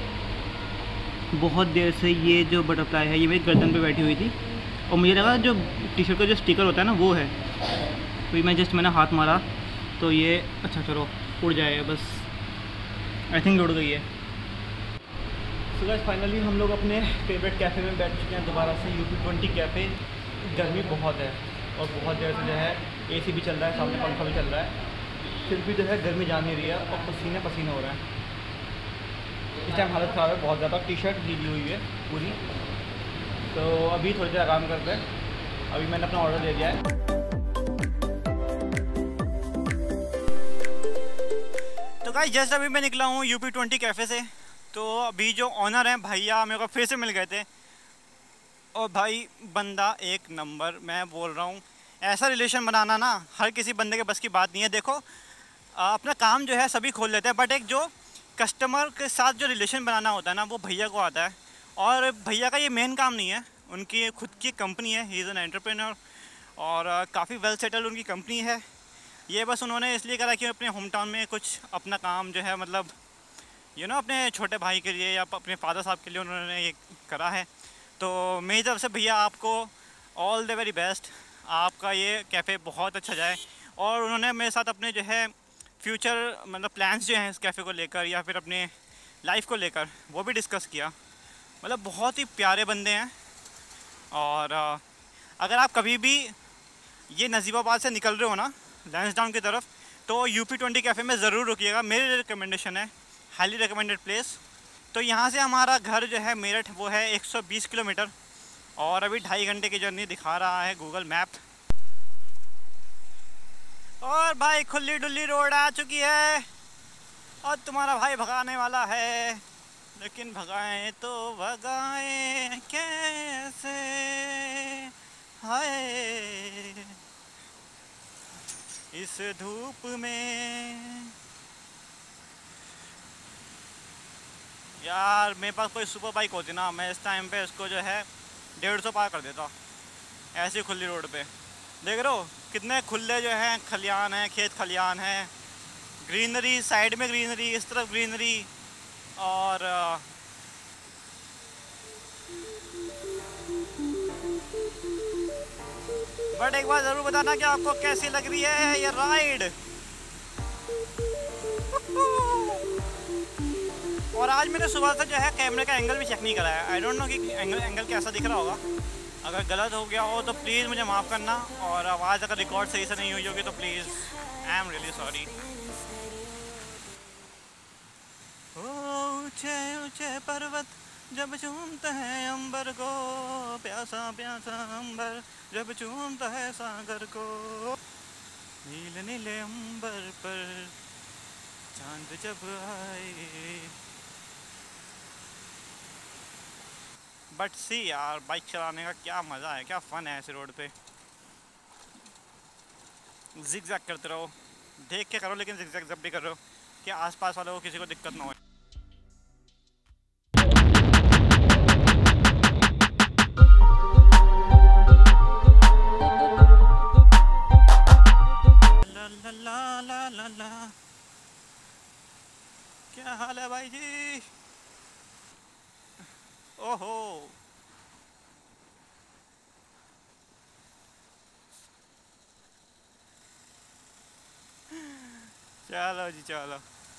बहुत देर से ये जो बटरफ्लाई है ये मेरी गर्दन पे बैठी हुई थी और मुझे लगा जो टी शर्ट का जो स्टिकर होता है ना वो है, फिर मैं जस्ट मैंने हाथ मारा तो ये अच्छा चलो उड़ जाएगा बस, आई थिंक उड़ गई है। सो गाइस फाइनली हम लोग अपने फेवरेट कैफ़े में बैठ चुके हैं दोबारा से, यूपी ट्वेंटी कैफ़े। गर्मी बहुत है और बहुत देर से जो है एसी भी चल रहा है, सामने पंखा भी चल रहा है, फिर भी जो है गर्मी जा नहीं रही है और पसीने पसीने हो रहे हैं। इस टाइम हालत ख़राब है बहुत ज़्यादा, टी शर्ट गीली हुई है पूरी। तो अभी थोड़ी देर आराम करते हैं, अभी मैंने अपना ऑर्डर दे दिया है। तो गाइस जस्ट अभी मैं निकला हूँ यूपी ट्वेंटी कैफ़े से, तो अभी जो ऑनर हैं भैया मेरे को फिर से मिल गए थे और भाई बंदा एक नंबर, मैं बोल रहा हूँ ऐसा रिलेशन बनाना ना हर किसी बंदे के बस की बात नहीं है। देखो अपना काम जो है सभी खोल लेते हैं, बट एक जो कस्टमर के साथ जो रिलेशन बनाना होता है ना वो भैया को आता है। और भैया का ये मेन काम नहीं है, उनकी खुद की कंपनी है, ही इज़ एन एंटरप्रेन्योर और काफ़ी वेल सेटल्ड उनकी कंपनी है। ये बस उन्होंने इसलिए करा कि अपने होम टाउन में कुछ अपना काम जो है मतलब यू नो अपने छोटे भाई के लिए या अपने फादर साहब के लिए उन्होंने ये करा है। तो मेरी तरफ से भैया आपको ऑल द वेरी बेस्ट, आपका ये कैफ़े बहुत अच्छा जाए। और उन्होंने मेरे साथ अपने जो है फ्यूचर मतलब प्लान्स जो हैं इस कैफ़े को लेकर या फिर अपने लाइफ को लेकर वो भी डिस्कस किया। मतलब बहुत ही प्यारे बंदे हैं। और अगर आप कभी भी ये नजीबाबाद से निकल रहे हो ना लैंसडाउन की तरफ, तो यूपी ट्वेंटी कैफ़े में ज़रूर रुकिएगा, मेरी रिकमेंडेशन है, हाईली रिकमेंडेड प्लेस। तो यहाँ से हमारा घर जो है मेरठ वो है एक सौ बीस किलोमीटर और अभी ढाई घंटे की जर्नी दिखा रहा है गूगल मैप। और भाई खुली डुल्ली रोड आ चुकी है और तुम्हारा भाई भगाने वाला है, लेकिन भगाएं तो भगाएं कैसे, हाय इस धूप में। यार मेरे पास कोई सुपर बाइक होती ना, मैं इस टाइम पे इसको जो है डेढ़ सौ पार कर देता ऐसी खुली रोड पे। देख रहे हो कितने खुले जो हैं खलियान हैं, खेत खलियान हैं, ग्रीनरी, साइड में ग्रीनरी, इस तरफ ग्रीनरी। और बट एक बार ज़रूर बताना कि आपको कैसी लग रही है ये राइड। और आज मैंने सुबह से जो है कैमरे का एंगल भी चेक नहीं करा है, आई डोंट नो कि एंगल एंगल कैसा दिख रहा होगा। अगर गलत हो गया हो तो प्लीज़ मुझे माफ़ करना, और आवाज़ अगर रिकॉर्ड सही से नहीं हुई होगी तो please I am really sorry. ऊंचे ऊंचे पर्वत जब चूमते हैं अंबर को, प्यासा प्यासा अंबर जब चूमता है सागर को, नीले नीले अंबर पर चांद जब आए। बट सी यार बाइक चलाने का क्या मज़ा है, क्या फ़न है ऐसे रोड पे। जिग जैग करते रहो, देख के करो लेकिन जिग जैग जब भी कर रहे हो कि आसपास वालों को किसी को दिक्कत ना हो। ला ला ला ला ला ला। क्या हाल है भाई जी? ओहो चलो जी चलो।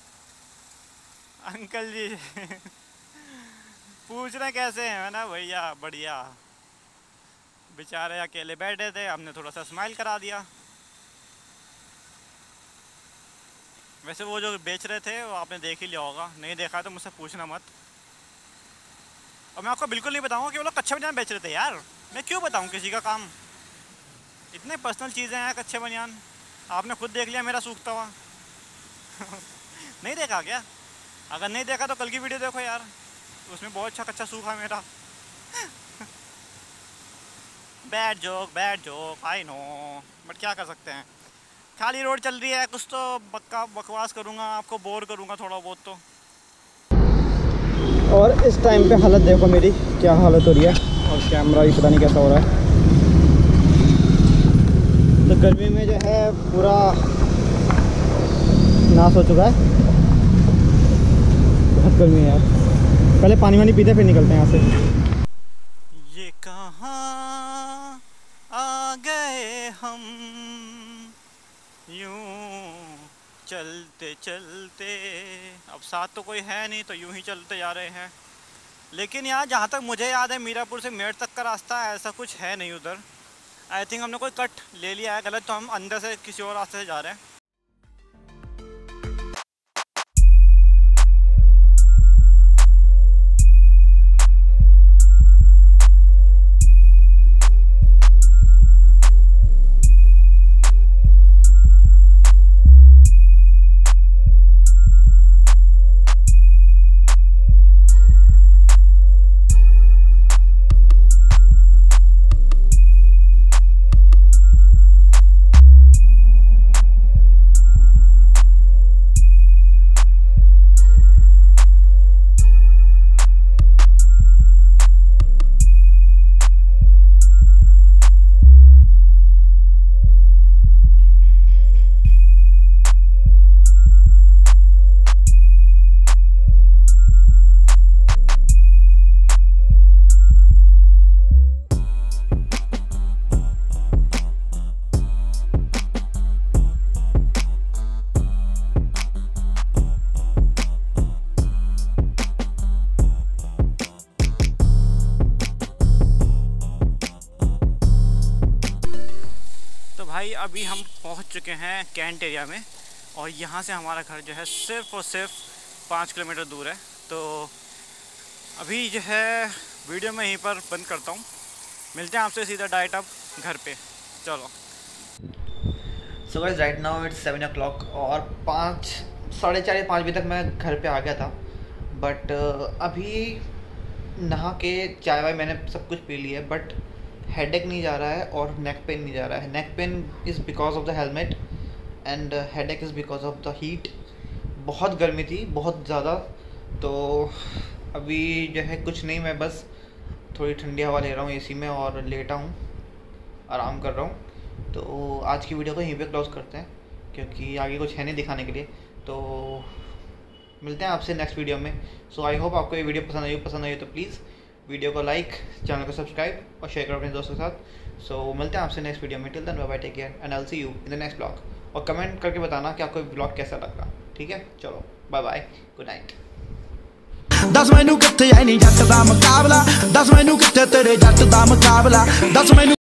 अंकल जी पूछ रहे कैसे हैं ना भैया? बढ़िया। बेचारे अकेले बैठे थे, हमने थोड़ा सा स्माइल करा दिया। वैसे वो जो बेच रहे थे वो आपने देख ही लिया होगा, नहीं देखा तो मुझसे पूछना मत। और मैं आपको बिल्कुल नहीं बताऊंगा कि वो लोग कच्चे बनियान बेच रहे थे यार, मैं क्यों बताऊं किसी का काम, इतने पर्सनल चीज़ें हैं कच्चे बनियान। आपने खुद देख लिया मेरा सूखता हुआ नहीं देखा क्या? अगर नहीं देखा तो कल की वीडियो देखो यार, उसमें बहुत अच्छा कच्चा सूखा मेरा bad joke bad joke I know, but क्या कर सकते हैं, खाली रोड चल रही है, कुछ तो बक्का बकवास करूँगा, आपको बोर करूँगा थोड़ा बहुत तो। और इस टाइम पे हालत देखो मेरी क्या हालत हो रही है, और कैमरा भी पता नहीं कैसा हो रहा है। तो गर्मी में जो है पूरा नाश हो चुका है। बहुत गर्मी है यार। पहले पानी वानी पीते फिर निकलते हैं यहाँ से। ये कहाँ आ गए हम, यूं चलते चलते। अब साथ तो कोई है नहीं तो यूं ही चलते जा रहे हैं। लेकिन यार जहाँ तक मुझे याद है मीरापुर से मेरठ तक का रास्ता ऐसा कुछ है नहीं उधर। आई थिंक हमने कोई कट ले लिया है गलत, तो हम अंदर से किसी और रास्ते से जा रहे हैं। भाई अभी हम पहुंच चुके हैं कैंट एरिया में, और यहाँ से हमारा घर जो है सिर्फ और सिर्फ पाँच किलोमीटर दूर है। तो अभी जो है वीडियो में यहीं पर बंद करता हूँ। मिलते हैं आपसे सीधा डायरेक्ट अब घर पे। चलो। So guys right now it's seven o'clock और पाँच साढ़े चार या पाँच बजे तक मैं घर पे आ गया था। बट अभी नहा के चाय वाय मैंने सब कुछ पी लिया है, बट हेडेक नहीं जा रहा है और नेक पेन नहीं जा रहा है। Neck pain is because of the helmet and headache is because of the heat. बहुत गर्मी थी, बहुत ज़्यादा। तो अभी जो है कुछ नहीं, मैं बस थोड़ी ठंडी हवा ले रहा हूँ एसी में और लेटा हूँ, आराम कर रहा हूँ। तो आज की वीडियो को यहीं पे क्लोज करते हैं क्योंकि आगे कुछ है नहीं दिखाने के लिए। तो मिलते हैं आपसे नेक्स्ट वीडियो में। सो आई होप आपको ये वीडियो पसंद आई पसंद आई तो प्लीज़ वीडियो को लाइक, चैनल को सब्सक्राइब और शेयर करो अपने दोस्तों के साथ। सो so, मिलते हैं आपसे नेक्स्ट वीडियो में। Till then bye bye, take care and I will see you in the next blog. और कमेंट करके बताना कि आपको ब्लॉग कैसा लगा। ठीक है, चलो बाय बाय, गुड नाइट। दस मैनू कित्थे आई नहीं जट दा मुकाबला, दस मैनू कित्थे तेरे जट दा मुकाबला, दस मैनू